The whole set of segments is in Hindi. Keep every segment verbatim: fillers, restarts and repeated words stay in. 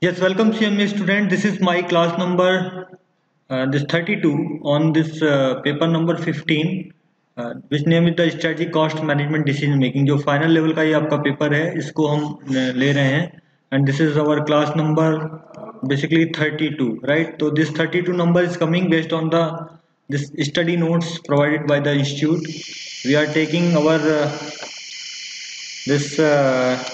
Yes, welcome C M A student. This is my class number uh, this thirty-two on this uh, paper number fifteen, uh, which name is the strategy cost management decision making. जो final level का ये आपका पेपर है, इसको हम uh, ले रहे हैं, and this is our class number basically thirty-two, right? So this thirty-two number is coming based on the this study notes provided by the institute. We are taking our uh, this. Uh,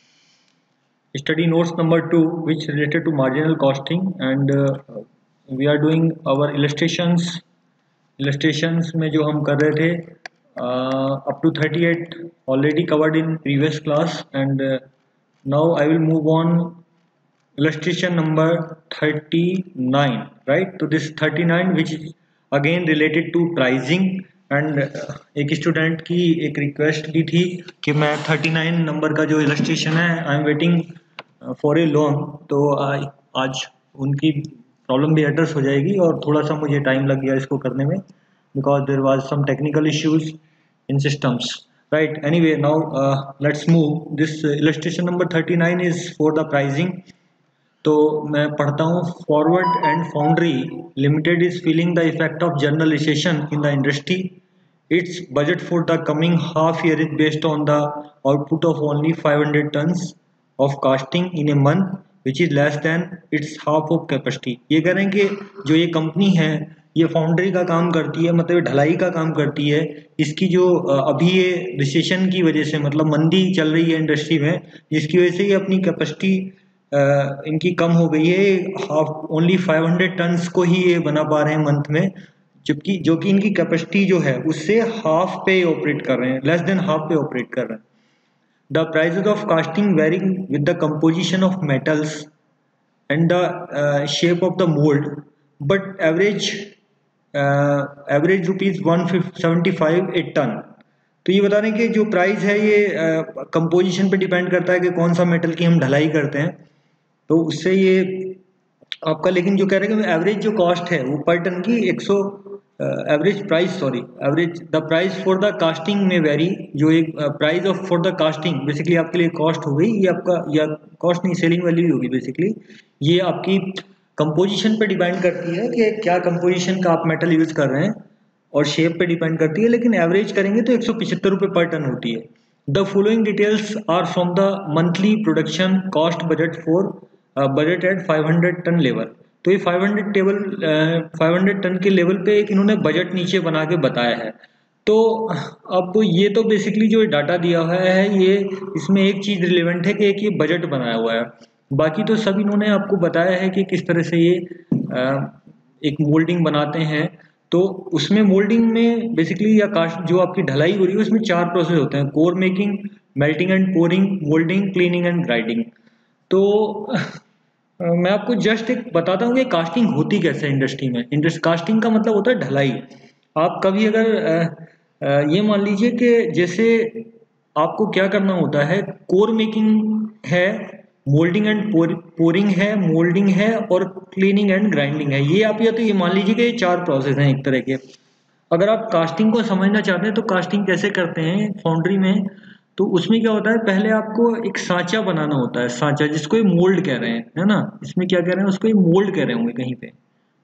study notes number two, which related to marginal costing, and uh, we are doing our illustrations illustrations में जो हम कर रहे थे uh, up to thirty-eight already covered in previous class, and uh, now I will move on illustration number thirty-nine, right? So this thirty-nine, which is again related to pricing, and एक स्टूडेंट की एक रिक्वेस्ट भी थी कि मैं thirty-nine नंबर का जो इलस्ट्रेशन है I am waiting for a long, तो आज उनकी प्रॉब्लम भी एड्रेस हो जाएगी और थोड़ा सा मुझे टाइम लग गया इसको करने में because there was some technical issues in systems, right? Anyway, now let's move this illustration number thirty-nine is for the pricing. तो मैं पढ़ता हूँ. Forward and foundry limited is feeling the effect of general recession in the industry. Its budget for the coming half year is based on the output of only five hundred tons of casting in a month which is less than it's half of capacity. ये कह रहे हैं कि जो ये कंपनी है ये फाउंड्री का काम करती है, मतलब ढलाई का काम करती है. इसकी जो अभी ये रिसेशन की वजह से, मतलब मंदी चल रही है इंडस्ट्री में, जिसकी वजह से ये अपनी कैपेसिटी Uh, इनकी कम हो गई है. Half only five hundred tons को ही ये बना पा रहे हैं मंथ में, जबकि जो कि इनकी कैपेसिटी जो है उससे हाफ पे ऑपरेट कर रहे हैं, लेस देन हाफ पे ऑपरेट कर रहे हैं. The prices of casting varying with the composition of metals and the shape of the mould, but average average rupees one seventy five a ton. तो ये बता रहे हैं कि जो प्राइस है ये कंपोजिशन uh, पे डिपेंड करता है कि कौन सा मेटल की हम ढलाई करते हैं, तो उससे ये आपका, लेकिन जो कह रहे हैं कि एवरेज जो कॉस्ट है वो पर टन की one hundred average price sorry average the price for the casting में वेरी. जो एक price of for the casting basically आपके लिए कॉस्ट हो गई, ये आपका या कॉस्ट नहीं सेलिंग वैल्यू होगी बेसिकली. ये आपकी कंपोजिशन पे डिपेंड करती है कि क्या कंपोजिशन का आप मेटल यूज कर रहे हैं, और शेप पे डिपेंड करती है, लेकिन एवरेज करेंगे तो एक सौ पचहत्तर रुपये पर टन होती है. The following details are from the monthly production cost budget for budget at five hundred ton level. तो ये five hundred table five hundred ton के लेवल पे एक इन्होंने बजट नीचे बना के बताया है. तो अब ये तो बेसिकली जो डाटा दिया हुआ है ये, इसमें एक चीज़ रिलेवेंट है कि एक ये बजट बनाया हुआ है, बाकी तो सब इन्होंने आपको बताया है कि किस तरह से ये uh, एक मोल्डिंग बनाते हैं. तो उसमें मोल्डिंग में बेसिकली या कास्ट जो आपकी ढलाई हो रही है उसमें चार प्रोसेस होते हैं: core making, melting and pouring, moulding, cleaning and grinding. तो मैं आपको जस्ट एक बताता हूँ कि कास्टिंग होती कैसे इंडस्ट्री में. इंडस्ट्री कास्टिंग का मतलब होता है ढलाई. आप कभी अगर आ, आ, ये मान लीजिए कि जैसे आपको क्या करना होता है, कोर मेकिंग है, मोल्डिंग एंड पोरिंग है, मोल्डिंग है और क्लीनिंग एंड ग्राइंडिंग है. ये आप या तो ये मान लीजिए कि ये चार प्रोसेस हैं एक तरह के. अगर आप कास्टिंग को समझना चाहते हैं तो कास्टिंग कैसे करते हैं फाउंड्री में, तो उसमें क्या होता है, पहले आपको एक सांचा बनाना होता है. सांचा जिसको ये मोल्ड कह रहे हैं, है ना, इसमें क्या कह रहे हैं, उसको ये मोल्ड कह रहे होंगे कहीं पे,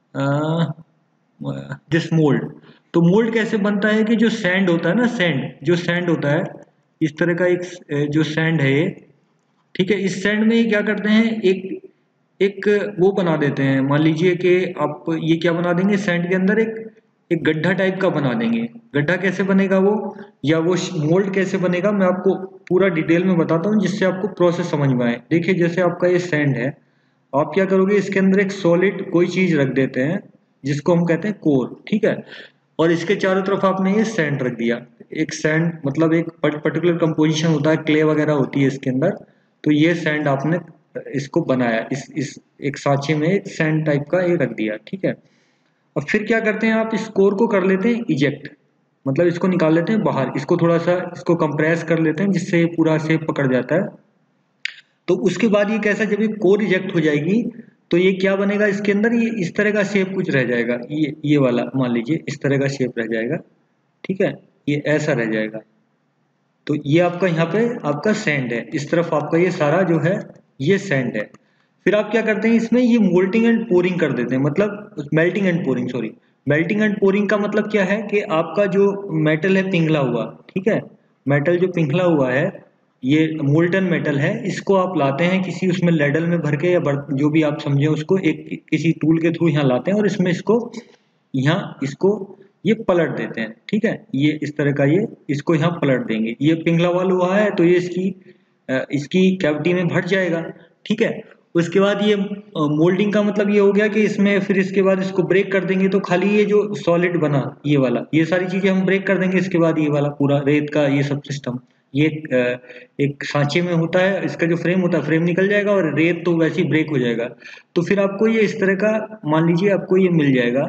दिस मोल्ड. तो मोल्ड कैसे बनता है कि जो सैंड होता है ना, सैंड जो सैंड होता है इस तरह का एक जो सैंड है ये, ठीक है, इस सैंड में क्या करते हैं, एक एक वो बना देते हैं. मान लीजिए कि आप ये क्या बना देंगे, सैंड के अंदर एक एक गड्ढा टाइप का बना देंगे. गड्ढा कैसे बनेगा वो, या वो मोल्ड कैसे बनेगा, मैं आपको पूरा डिटेल में बताता हूँ जिससे आपको प्रोसेस समझ में आए. देखिए, जैसे आपका ये सैंड है, आप क्या करोगे, इसके अंदर एक सॉलिड कोई चीज रख देते हैं जिसको हम कहते हैं कोर, ठीक है, और इसके चारों तरफ आपने ये सैंड रख दिया. एक सैंड मतलब एक पर्टिकुलर कंपोजिशन होता है, क्ले वगैरह होती है इसके अंदर. तो ये सैंड आपने इसको बनाया, इस इस एक सांचे में एक सैंड टाइप का ये रख दिया, ठीक है. और फिर क्या करते हैं, आप इस कोर को कर लेते हैं इजेक्ट, मतलब इसको निकाल लेते हैं बाहर, इसको थोड़ा सा इसको कंप्रेस कर लेते हैं जिससे ये पूरा शेप पकड़ जाता है. तो उसके बाद ये कैसा, जब ये कोर इजेक्ट हो जाएगी तो ये क्या बनेगा, इसके अंदर ये इस तरह का शेप कुछ रह जाएगा. ये ये वाला मान लीजिए इस तरह का शेप रह जाएगा, ठीक है, ये ऐसा रह जाएगा. तो ये आपका यहाँ पे आपका सैंड है, इस तरफ आपका ये सारा जो है ये सैंड है. फिर आप क्या करते हैं इसमें, ये मोल्टिंग एंड पोरिंग कर देते हैं, मतलब melting and pouring, sorry melting and pouring का मतलब क्या है कि आपका जो मेटल है पिघला हुआ, ठीक है, मेटल जो पिघला हुआ है ये मोल्टन मेटल है, इसको आप लाते हैं किसी उसमें लेडल में भर के या जो भी आप समझे उसको, एक किसी टूल के थ्रू यहाँ लाते हैं और इसमें इसको यहाँ इसको ये पलट देते हैं, ठीक है, ये इस तरह का ये इसको यहाँ पलट देंगे, ये पिघला हुआ लोहा है तो ये इसकी इसकी कैविटी में भट जाएगा, ठीक है। उसके बाद ये मोल्डिंग का मतलब ये हो गया कि इसमें फिर इसके बाद इसको ब्रेक कर देंगे तो खाली ये जो सॉलिड बना ये वाला, ये सारी चीजें हम ब्रेक कर देंगे, इसके बाद ये वाला पूरा रेत का ये सब सिस्टम, ये एक सांचे में होता है, इसका जो फ्रेम होता है फ्रेम निकल जाएगा और रेत तो वैसे ही ब्रेक हो जाएगा। तो फिर आपको ये इस तरह का मान लीजिए आपको ये मिल जाएगा,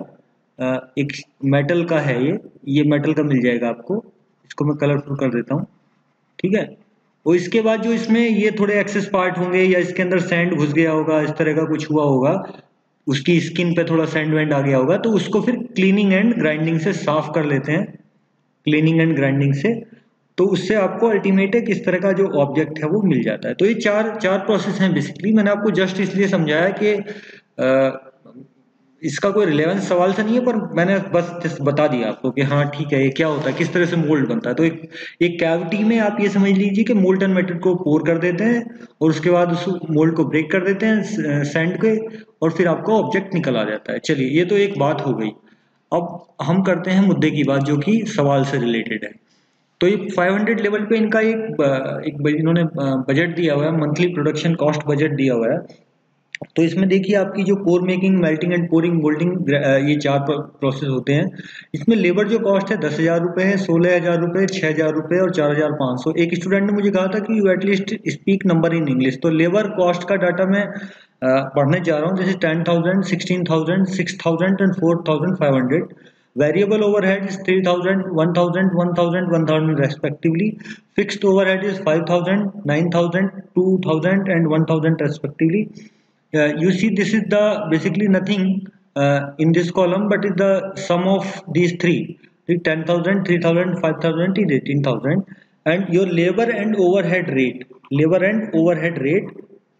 एक मेटल का है ये ये मेटल का मिल जाएगा आपको, इसको मैं कलरफुल कर देता हूँ, ठीक है। और इसके बाद जो इसमें ये थोड़े एक्सेस पार्ट होंगे या इसके अंदर सैंड घुस गया होगा, इस तरह का कुछ हुआ होगा, उसकी स्किन पे थोड़ा सैंड वैंड आ गया होगा, तो उसको फिर क्लीनिंग एंड ग्राइंडिंग से साफ कर लेते हैं, क्लीनिंग एंड ग्राइंडिंग से, तो उससे आपको अल्टीमेट एक इस तरह का जो ऑब्जेक्ट है वो मिल जाता है। तो ये चार चार प्रोसेस हैं बेसिकली, मैंने आपको जस्ट इसलिए समझाया कि आ, इसका कोई रिलेवेंस सवाल से नहीं है, पर मैंने बस जस्ट बता दिया आपको कि हाँ ठीक है ये क्या होता है, किस तरह से मोल्ड बनता है। तो एक एक कैविटी में आप ये समझ लीजिए कि मोल्टन मेटल को पोर कर देते हैं और उसके बाद उस मोल्ड को ब्रेक कर देते हैं सैंड के, और फिर आपका ऑब्जेक्ट निकल आ जाता है। चलिए ये तो एक बात हो गई। अब हम करते हैं मुद्दे की बात जो कि सवाल से रिलेटेड है। तो ये पाँच सौ लेवल पे इनका एक एक इन्होंने बजट दिया हुआ है, मंथली प्रोडक्शन कॉस्ट बजट दिया हुआ है। तो इसमें देखिए आपकी जो core making, melting and pouring, moulding, ये चार प्रोसेस होते हैं। इसमें लेबर जो कॉस्ट है दस हज़ार रुपये है, सोलह हज़ार रुपये, छः हज़ार रुपये और चार हज़ार पाँच सौ। एक स्टूडेंट ने मुझे कहा था कि you at least speak number in English, तो लेबर कॉस्ट का डाटा मैं पढ़ने जा रहा हूँ, जैसे ten thousand, sixteen thousand, six thousand and four thousand five hundred. Variable overhead is three thousand, one thousand, one thousand, one thousand respectively. Fixed overhead is five thousand, nine thousand, two thousand and one thousand respectively. Uh, you see this is the basically nothing uh, in this column, but is the sum of these three, the ten thousand, three thousand, five thousand is eighteen thousand, and your labor and overhead rate, labor and overhead rate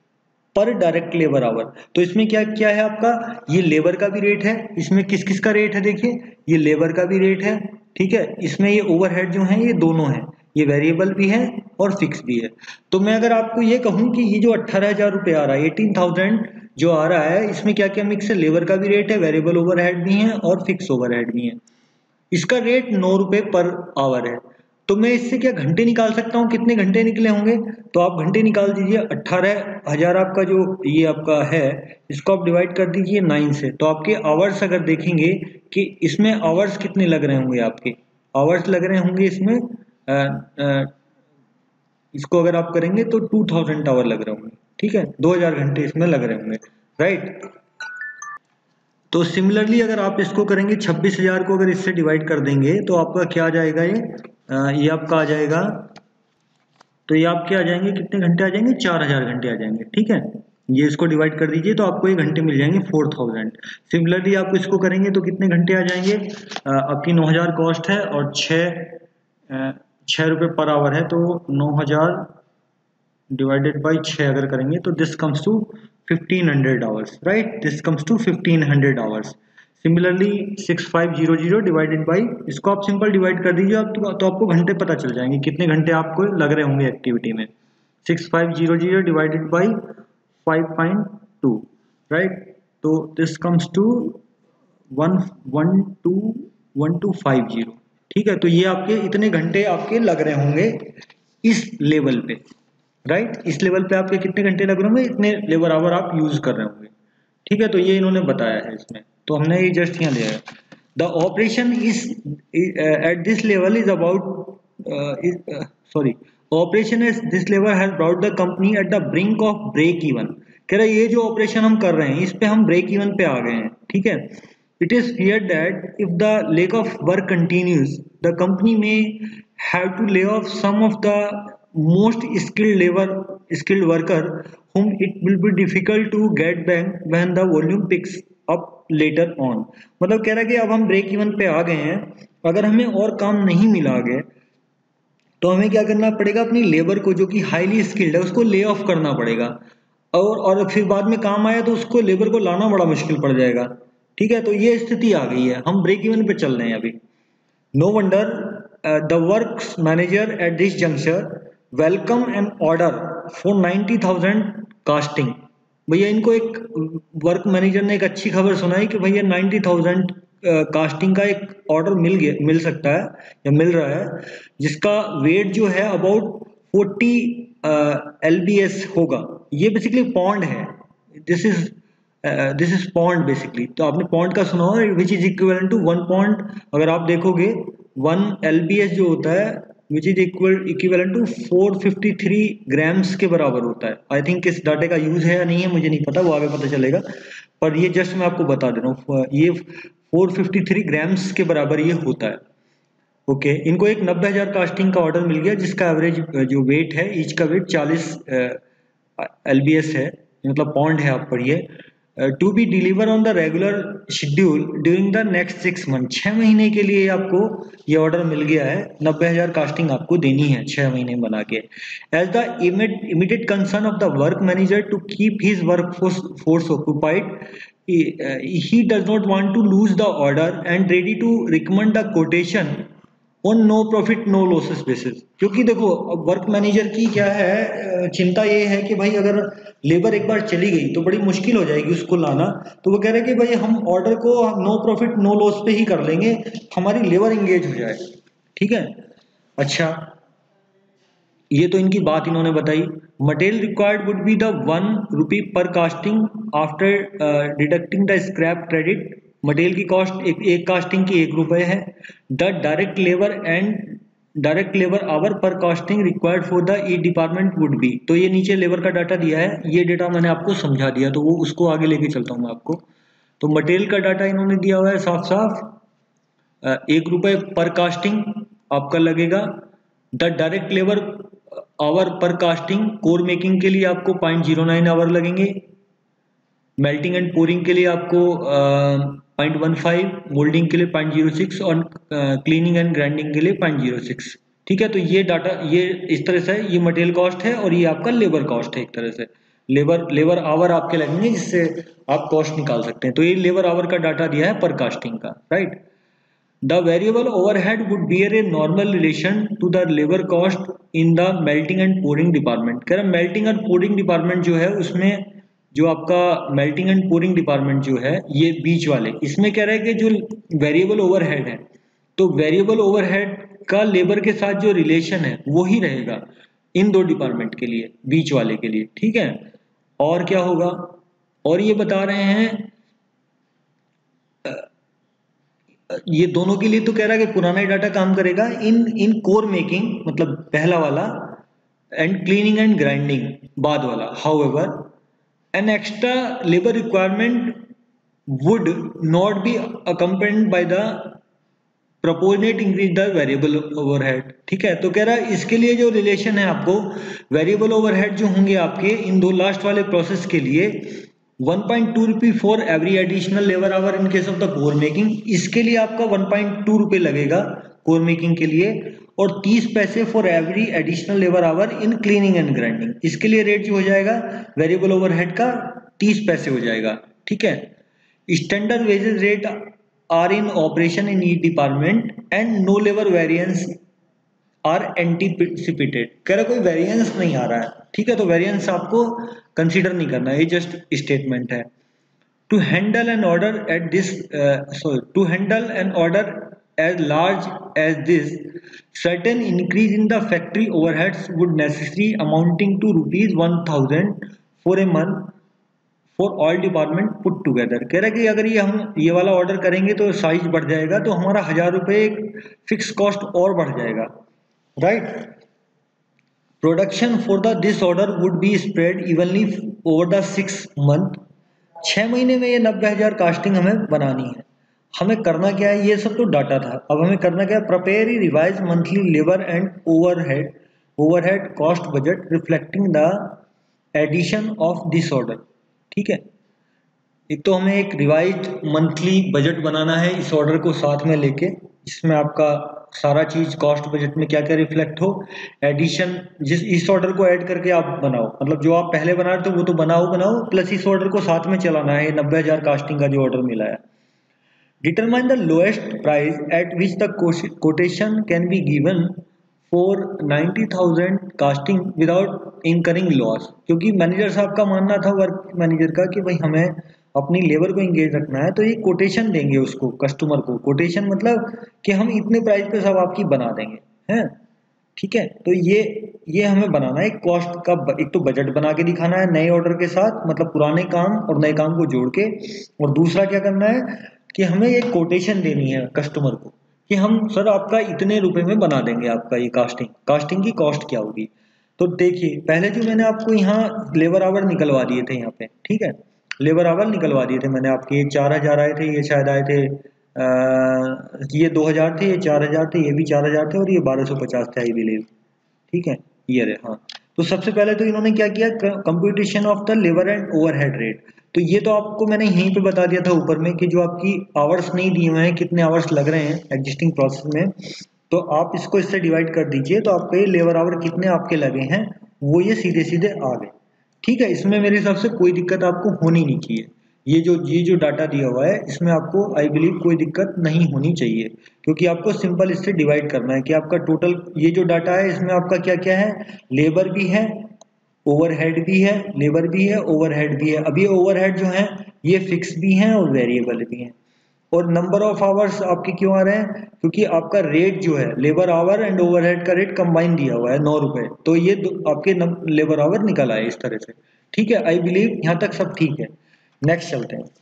पर डायरेक्ट लेबर आवर। तो इसमें क्या क्या है आपका, ये लेबर का भी रेट है, इसमें किस किस का रेट है देखिए, ये लेबर का भी रेट है, ठीक है, इसमें ये ओवरहेड जो है ये दोनों है, ये वेरिएबल भी है और फिक्स भी है। तो मैं अगर आपको ये कहूँ कि ये जो अट्ठारह हजार रुपये आ रहा है, एटीन थाउजेंड जो आ रहा है, इसमें क्या क्या मिक्स है, लेबर का भी रेट है, वेरिएबल ओवरहेड भी है और फिक्स ओवरहेड भी है। इसका रेट नौ रुपये पर आवर है। तो मैं इससे क्या घंटे निकाल सकता हूँ, कितने घंटे निकले होंगे, तो आप घंटे निकाल दीजिए। अट्ठारह हजार आपका जो ये आपका है, इसको आप डिवाइड कर दीजिए नाइन से, तो आपके आवर्स अगर देखेंगे कि इसमें आवर्स कितने लग रहे होंगे, आपके आवर्स लग रहे होंगे इसमें आ, आ, इसको अगर आप करेंगे तो टू थाउजेंड आवर लग रहे होंगे, ठीक है, दो हजार घंटे इसमें लग रहे होंगे, राइट। तो सिमिलरली अगर आप इसको करेंगे छब्बीस हजार को अगर इससे डिवाइड कर देंगे तो आपका क्या आ जाएगा, ये आ, ये आपका आ जाएगा, तो ये आपके आ जाएंगे कितने घंटे आ जाएंगे, चार हजार घंटे आ जाएंगे, ठीक है। ये इसको डिवाइड कर दीजिए तो आपको ये घंटे मिल जाएंगे फोर थाउजेंड। सिमिलरली आप इसको करेंगे तो कितने घंटे आ जाएंगे, आ, आपकी नौ हजार कॉस्ट है और छः छः रुपये पर आवर है, तो नौ हजार डिवाइडेड बाई छः अगर करेंगे तो this comes to fifteen hundred hours, right, this comes to fifteen hundred hours. Similarly six five zero zero divided by, इसको आप सिंपल डिवाइड कर दीजिए आप तो, तो आपको घंटे पता चल जाएंगे कितने घंटे आपको लग रहे होंगे एक्टिविटी में। Six five zero zero divided by five point two, right, तो this comes to one one two one two five zero, ठीक है। तो ये आपके इतने घंटे आपके लग रहे होंगे इस लेवल पे, राइट right? इस लेवल पे आपके कितने घंटे लग रहे होंगे, इतने लेबर आवर आप यूज कर रहे होंगे, ठीक है। तो ये इन्होंने बताया है इसमें, तो हमने ये जस्ट यहाँ लिया है। The operation is at this level is about sorry operation at this level has brought the company at the brink of break even. कह रहा है ये जो ऑपरेशन हम कर रहे हैं इस पे हम ब्रेक इवन पे आ गए हैं, ठीक है। It is feared that if the lack of work continues the company may have to lay off some of the most skilled labor skilled worker whom it will be difficult to get back when the volume picks up later on। मतलब कह रहा है कि अब हम ब्रेक इवन पे आ गए हैं, अगर हमें और काम नहीं मिला आगे तो हमें क्या करना पड़ेगा, अपनी लेबर को जो कि हाईली स्किल्ड है उसको ले ऑफ करना पड़ेगा। और और फिर बाद में काम आया तो उसको लेबर को लाना बड़ा मुश्किल पड़ जाएगा। ठीक है, तो ये स्थिति आ गई है, हम ब्रेक इवन पे चल रहे हैं अभी। No wonder the works manager at this junction welcome an order for ninety thousand casting. भैया इनको एक वर्क मैनेजर ने एक अच्छी खबर सुनाई कि भैया नाइन्टी थाउजेंड कास्टिंग का एक ऑर्डर मिल गया, मिल सकता है या मिल रहा है, जिसका वेट जो है about forty L B S होगा। ये बेसिकली पॉन्ड है, this is this is pound basically. तो आपने पॉन्ड का सुना हो, which is equivalent to one pound. अगर आप देखोगे वन एल बी एस जो होता है which is equal equivalent to four fifty three grams के बराबर होता है। आई थिंक इस डाटे का यूज है या नहीं है मुझे नहीं पता, वो आगे पता चलेगा, पर ये जस्ट मैं आपको बता दे रहा हूँ, ये फोर फिफ्टी थ्री ग्राम्स के बराबर ये होता है। ओके okay, इनको एक नब्बे हजार कास्टिंग का ऑर्डर मिल गया, जिसका एवरेज जो वेट है, ईच का वेट चालीस एल बी एस है, मतलब पॉन्ड है, आप पढ़िए। To be deliver on the regular schedule during the next six month. छह महीने के लिए आपको ये ऑर्डर मिल गया है, नब्बे हजार कास्टिंग आपको देनी है छह महीने बना के। As the immediate concern of the work manager to keep his work force occupied, he does not want to lose the order and ready to recommend the quotation on no profit no losses basis. क्योंकि देखो वर्क मैनेजर की क्या है, चिंता ये है कि भाई अगर लेबर एक बार चली गई तो बड़ी मुश्किल हो जाएगी उसको लाना। तो वो कह रहे हैं कि भाई हम ऑर्डर को नो प्रॉफिट नो लॉस पे ही कर लेंगे, हमारी लेबर एंगेज हो जाए। ठीक है, अच्छा ये तो इनकी बात इन्होंने बताई। Material required would be the one rupee per casting after deducting the scrap credit. Material की कॉस्ट एक, एक कास्टिंग की एक रुपए है। The direct labour and direct labour hour per casting required for the E department would be. तो ये नीचे लेबर का डाटा दिया है, ये डाटा मैंने आपको समझा दिया, तो वो उसको आगे लेके चलता हूँ मैं आपको। तो मटेरियल का डाटा इन्होंने दिया हुआ है साफ साफ, एक रुपए पर कास्टिंग आपका लगेगा। The direct labour hour per casting, core making के लिए आपको पॉइंट जीरो नाइन आवर लगेंगे, मेल्टिंग एंड पोरिंग के लिए आपको पॉइंट वन फाइव, मोल्डिंग के लिए पॉइंट जीरो सिक्स और क्लीनिंग एंड ग्राइंडिंग के लिए पॉइंट जीरो सिक्स। ठीक है, तो ये डाटा ये इस तरह से ये मटेरियल कॉस्ट है और ये आपका लेबर कॉस्ट है। एक तरह से लेबर लेबर आवर आपके लगेंगे जिससे आप कॉस्ट निकाल सकते हैं। तो ये लेबर आवर का डाटा दिया है पर कास्टिंग का, right. The variable overhead would bear a normal relation to the labor cost in the melting and pouring department। कह रहा melting and pouring department जो है उसमें जो आपका melting and pouring department जो है ये बीच वाले, इसमें कह रहा है कि जो variable overhead है, तो variable overhead का लेबर के साथ जो रिलेशन है वो ही रहेगा इन दो डिपार्टमेंट के लिए, बीच वाले के लिए। ठीक है, और क्या होगा, और ये बता रहे हैं ये दोनों के लिए तो कह रहा है कि पुराना डाटा काम करेगा इन इन कोर मेकिंग, मतलब पहला वाला, एंड क्लीनिंग एंड ग्राइंडिंग बाद वाला। However an extra labour requirement would not be accompanied by the proportionate increase the variable overhead. ठीक है, तो कह रहा है इसके लिए जो रिलेशन है आपको वेरिएबल ओवरहेड जो होंगे आपके इन दो लास्ट वाले प्रोसेस के लिए one point two rupee for every additional labour hour in case of the core making. इसके लिए आपका वन पॉइंट टू रुपए लगेगा कोर मेकिंग के लिए, और तीस पैसे for every additional labour hour in cleaning and grinding. इसके लिए रेट जो हो जाएगा वेरिएबल ओवरहेड का तीस पैसे हो जाएगा। ठीक है, standard wages rate are in operation in each department and no labour variance are anticipated. कह रहा कोई वेरिएंस नहीं आ रहा है। ठीक है, तो वेरिएंस आपको कंसीडर नहीं करना, ये जस्ट स्टेटमेंट है। To handle an order at this sorry to handle an order as large as this certain increase in the factory overheads would necessary amounting to rupees one thousand for a month for all department put together. कह रहा है कि अगर ये हम ये वाला ऑर्डर करेंगे तो साइज बढ़ जाएगा, तो हमारा हजार रुपये फिक्स कॉस्ट और बढ़ जाएगा, right. Production for the this order would be spread evenly over the six month. छह महीने में ये नब्बे हजार कास्टिंग हमें बनानी है। हमें करना क्या है, ये सब तो डाटा था, अब हमें करना क्या है, prepare revise monthly labour and overhead overhead cost budget reflecting the addition of this order. ठीक है, एक तो हमें एक रिवाइज मंथली बजट बनाना है इस ऑर्डर को साथ में लेके, जिसमें आपका सारा चीज कॉस्ट बजट में क्या क्या रिफ्लेक्ट हो, एडिशन, जिस इस ऑर्डर को ऐड करके आप बनाओ, मतलब जो आप पहले बना रहे थे वो तो बनाओ बनाओ प्लस इस ऑर्डर को साथ में चलाना है, नब्बे हजार कास्टिंग का जो ऑर्डर मिला है। Determine the lowest price at which the quotation can be given for ninety thousand casting without incurring loss, क्योंकि मैनेजर साहब का मानना था, वर्क मैनेजर का, कि भाई हमें अपनी लेबर को इंगेज रखना है, तो ये कोटेशन देंगे उसको, कस्टमर को। कोटेशन मतलब कि हम इतने प्राइस पे सब आपकी बना देंगे, हैं, ठीक है। तो ये ये हमें बनाना है कॉस्ट का, एक तो बजट बना के दिखाना है नए ऑर्डर के साथ, मतलब पुराने काम और नए काम को जोड़ के, और दूसरा क्या करना है कि हमें एक कोटेशन देनी है कस्टमर को कि हम सर आपका इतने रुपए में बना देंगे आपका ये कास्टिंग, कास्टिंग की कॉस्ट क्या होगी। तो देखिए पहले जो मैंने आपको यहाँ लेबर आवर निकलवा दिए थे यहाँ पे, ठीक है, लेबर आवर निकलवा दिए थे मैंने आपके, ये चार हजार आए थे, ये शायद आए थे आ, ये दो हजार थे, ये चार हजार थे, ये भी चार हजार थे, और ये बारह सौ पचास थे आई बिलीव, ठीक है, ये रहे। हाँ, तो सबसे पहले तो इन्होंने क्या किया, computation of the labour and overhead rate. तो ये तो आपको मैंने यहीं पे बता दिया था ऊपर में कि जो आपकी आवर्स नहीं दिए हुए हैं, कितने आवर्स लग रहे हैं एग्जिस्टिंग प्रोसेस में, तो आप इसको इससे डिवाइड कर दीजिए, तो आपका ये लेबर आवर कितने आपके लगे हैं वो ये सीधे सीधे आ गए, ठीक है। इसमें मेरे हिसाब से कोई दिक्कत आपको होनी नहीं चाहिए, ये जो ये जो डाटा दिया हुआ है इसमें आपको आई बिलीव कोई दिक्कत नहीं होनी चाहिए, क्योंकि आपको सिंपल इससे डिवाइड करना है कि आपका टोटल ये जो डाटा है इसमें आपका क्या क्या है, लेबर भी है, ओवरहेड भी है, लेबर भी है, ओवरहेड भी है। अब ये ओवरहेड जो है ये फिक्स भी हैं और वेरिएबल भी हैं। और नंबर ऑफ आवर्स आपके क्यों आ रहे हैं, क्योंकि आपका रेट जो है लेबर आवर एंड ओवरहेड का रेट कंबाइन दिया हुआ है नौ रुपए, तो ये आपके लेबर आवर निकल आए इस तरह से, ठीक है। आई बिलीव यहाँ तक सब ठीक है। नेक्स्ट चलते हैं।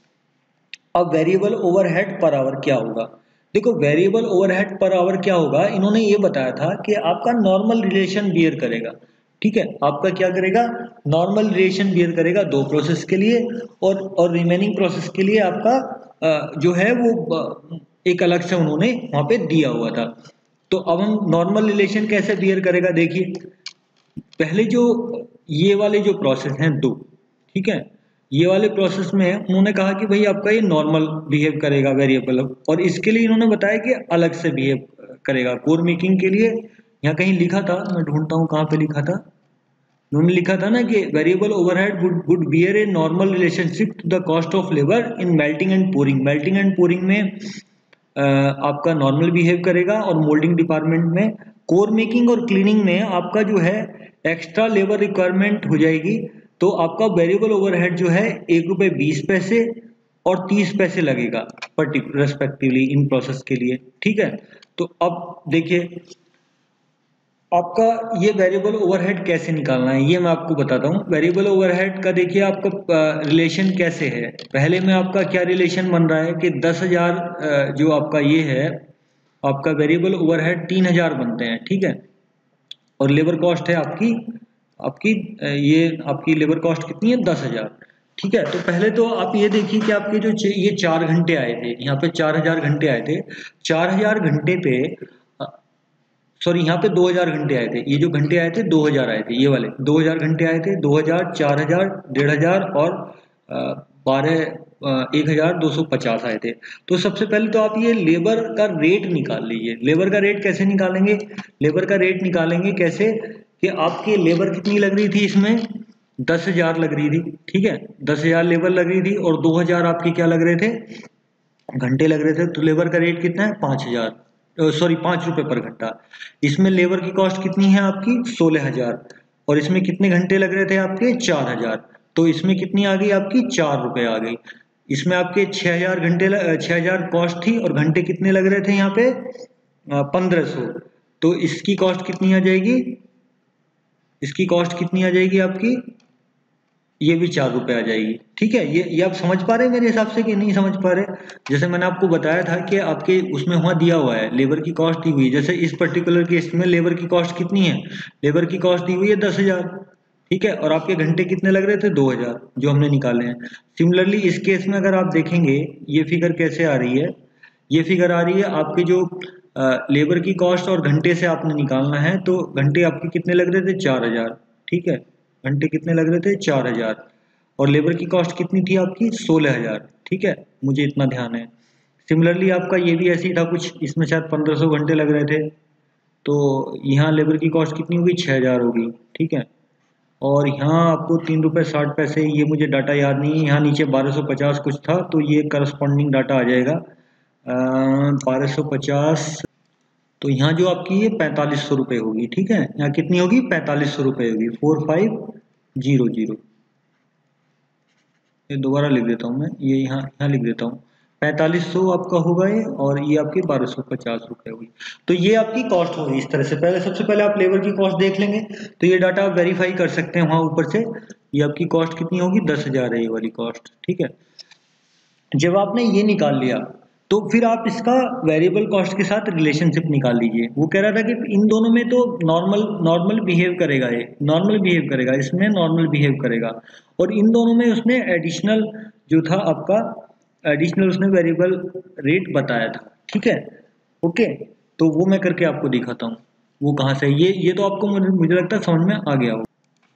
अब वेरिएबल ओवरहेड पर आवर क्या होगा, देखो वेरिएबल ओवरहेड पर आवर क्या होगा, इन्होंने ये बताया था कि आपका नॉर्मल रिलेशन बियर करेगा, ठीक है, आपका क्या करेगा, नॉर्मल रिलेशन बियर करेगा दो प्रोसेस के लिए, और और रिमेनिंग प्रोसेस के लिए आपका जो है वो एक अलग से उन्होंने वहां पे दिया हुआ था। तो अब हम नॉर्मल रिलेशन कैसे बियर करेगा, देखिए पहले जो ये वाले जो प्रोसेस हैं दो, ठीक है, ये वाले प्रोसेस में उन्होंने कहा कि भाई आपका ये नॉर्मल बिहेव करेगा वेरिएबल, और इसके लिए इन्होंने बताया कि अलग से बिहेव करेगा कोर मेकिंग के लिए। यहाँ कहीं लिखा था, मैं ढूंढता हूँ कहाँ पे लिखा था, उन्होंने लिखा था ना कि variable overhead would would bear a normal relationship to the cost of labour in melting and pouring. Melting and pouring में आ, आपका नॉर्मल बिहेव करेगा, और मोल्डिंग डिपार्टमेंट में, कोर मेकिंग और क्लीनिंग में आपका जो है एक्स्ट्रा लेबर रिक्वायरमेंट हो जाएगी, तो आपका वेरिएबल ओवरहेड जो है एक रुपये बीस पैसे और तीस पैसे लगेगा पर्टिकुलर रेस्पेक्टिवली इन प्रोसेस के लिए, ठीक है। तो अब देखिए आपका ये वेरिएबल ओवरहेड कैसे निकालना है ये मैं आपको बताता हूँ। वेरिएबल ओवरहेड का देखिए आपका रिलेशन कैसे है, पहले में आपका क्या रिलेशन बन रहा है कि दस हजार जो आपका ये है आपका वेरिएबल ओवरहेड तीन हजार बनते हैं, ठीक है, और लेबर कॉस्ट है आपकी आपकी ये आपकी लेबर कॉस्ट कितनी है, दस हजार, ठीक है। तो पहले तो आप ये देखिए कि आपके जो ये चार घंटे आए थे, यहाँ पे चार हजार घंटे आए थे, चार हजार घंटे पे सॉरी यहाँ पे दो हजार घंटे आए थे, ये जो घंटे आए थे दो हजार आए थे, ये वाले दो हजार घंटे आए थे, दो हजार, चार हजार, डेढ़ हजार और बारह एक हजार दो सौ पचास आए थे। तो सबसे पहले तो आप ये लेबर का रेट निकाल लीजिए। लेबर का रेट कैसे निकालेंगे, लेबर का रेट निकालेंगे कैसे कि आपकी लेबर कितनी लग रही थी इसमें, दस हजार लग रही थी, ठीक है, दस हजार लेबर लग रही थी, और दो हजार आपके क्या लग रहे थे, घंटे लग रहे थे, तो लेबर का रेट कितना है, पाँच हजार सॉरी पाँच रुपए पर घंटा। इसमें लेबर की कॉस्ट कितनी है आपकी, सोलह हजार, और इसमें कितने घंटे लग रहे थे आपके, चार हजार, तो इसमें कितनी आ गई आपकी, चार रुपए आ गई। इसमें आपके छह हजार घंटे छह हजार कॉस्ट थी, और घंटे कितने लग रहे थे यहाँ पे, पंद्रह सौ, तो इसकी कॉस्ट कितनी आ जाएगी, इसकी कॉस्ट कितनी आ जाएगी आपकी, ये भी चार रुपए आ जाएगी, ठीक है। ये ये आप समझ पा रहे हैं मेरे हिसाब से कि नहीं समझ पा रहे, जैसे मैंने आपको बताया था कि आपके उसमें वहाँ दिया हुआ है लेबर की कॉस्ट दी हुई है, जैसे इस पर्टिकुलर केस में लेबर की कॉस्ट कितनी है, लेबर की कॉस्ट दी हुई है दस हजार, ठीक है, और आपके घंटे कितने लग रहे थे, दो हजार जो हमने निकाले हैं। सिमिलरली इस केस में अगर आप देखेंगे ये फिगर कैसे आ रही है, ये फिगर आ रही है आपके जो लेबर की कॉस्ट और घंटे से आपने निकालना है, तो घंटे आपके कितने लग रहे थे, चार हजार, ठीक है, घंटे कितने लग रहे थे, चार हजार, और लेबर की कॉस्ट कितनी थी आपकी, सोलह हजार, ठीक है, मुझे इतना ध्यान है। सिमिलरली आपका ये भी ऐसे ही था कुछ, इसमें शायद पंद्रह सौ घंटे लग रहे थे, तो यहाँ लेबर की कॉस्ट कितनी होगी, छः हज़ार होगी, ठीक है। और यहाँ आपको तीन रुपये साठ पैसे, ये मुझे डाटा याद नहीं है, यहाँ नीचे बारह सौ पचास कुछ था, तो ये करस्पॉन्डिंग डाटा आ जाएगा बारह सौ पचास, तो यहाँ जो आपकी ये पैंतालीस सौ रुपये होगी, ठीक है। यहाँ कितनी होगी, पैंतालीस सौ रुपये होगी, फोर फाइव जीरो जीरो। ये दोबारा लिख देता हूँ मैं, ये यहाँ यहाँ लिख देता हूँ, पैंतालीस सौ आपका होगा ये, और ये आपकी बारह सौ पचास रुपये होगी। तो ये आपकी कॉस्ट होगी इस तरह से। पहले सबसे पहले आप लेबर की कॉस्ट देख लेंगे, तो ये डाटा आप वेरीफाई कर सकते हैं वहाँ ऊपर से। ये आपकी कॉस्ट कितनी होगी, दस हज़ार है ये वाली कॉस्ट, ठीक है। जब आपने ये निकाल लिया, तो फिर आप इसका वेरिएबल कॉस्ट के साथ रिलेशनशिप निकाल लीजिए। वो कह रहा था कि इन दोनों में तो नॉर्मल नॉर्मल बिहेव करेगा, ये नॉर्मल बिहेव करेगा, इसमें नॉर्मल बिहेव करेगा, और इन दोनों में उसने एडिशनल जो था आपका एडिशनल उसने वेरिएबल रेट बताया था, ठीक है। ओके, तो वो मैं करके आपको दिखाता हूँ वो कहाँ से। ये ये तो आपको मुझे मुझे लगता है समझ में आ गया हो।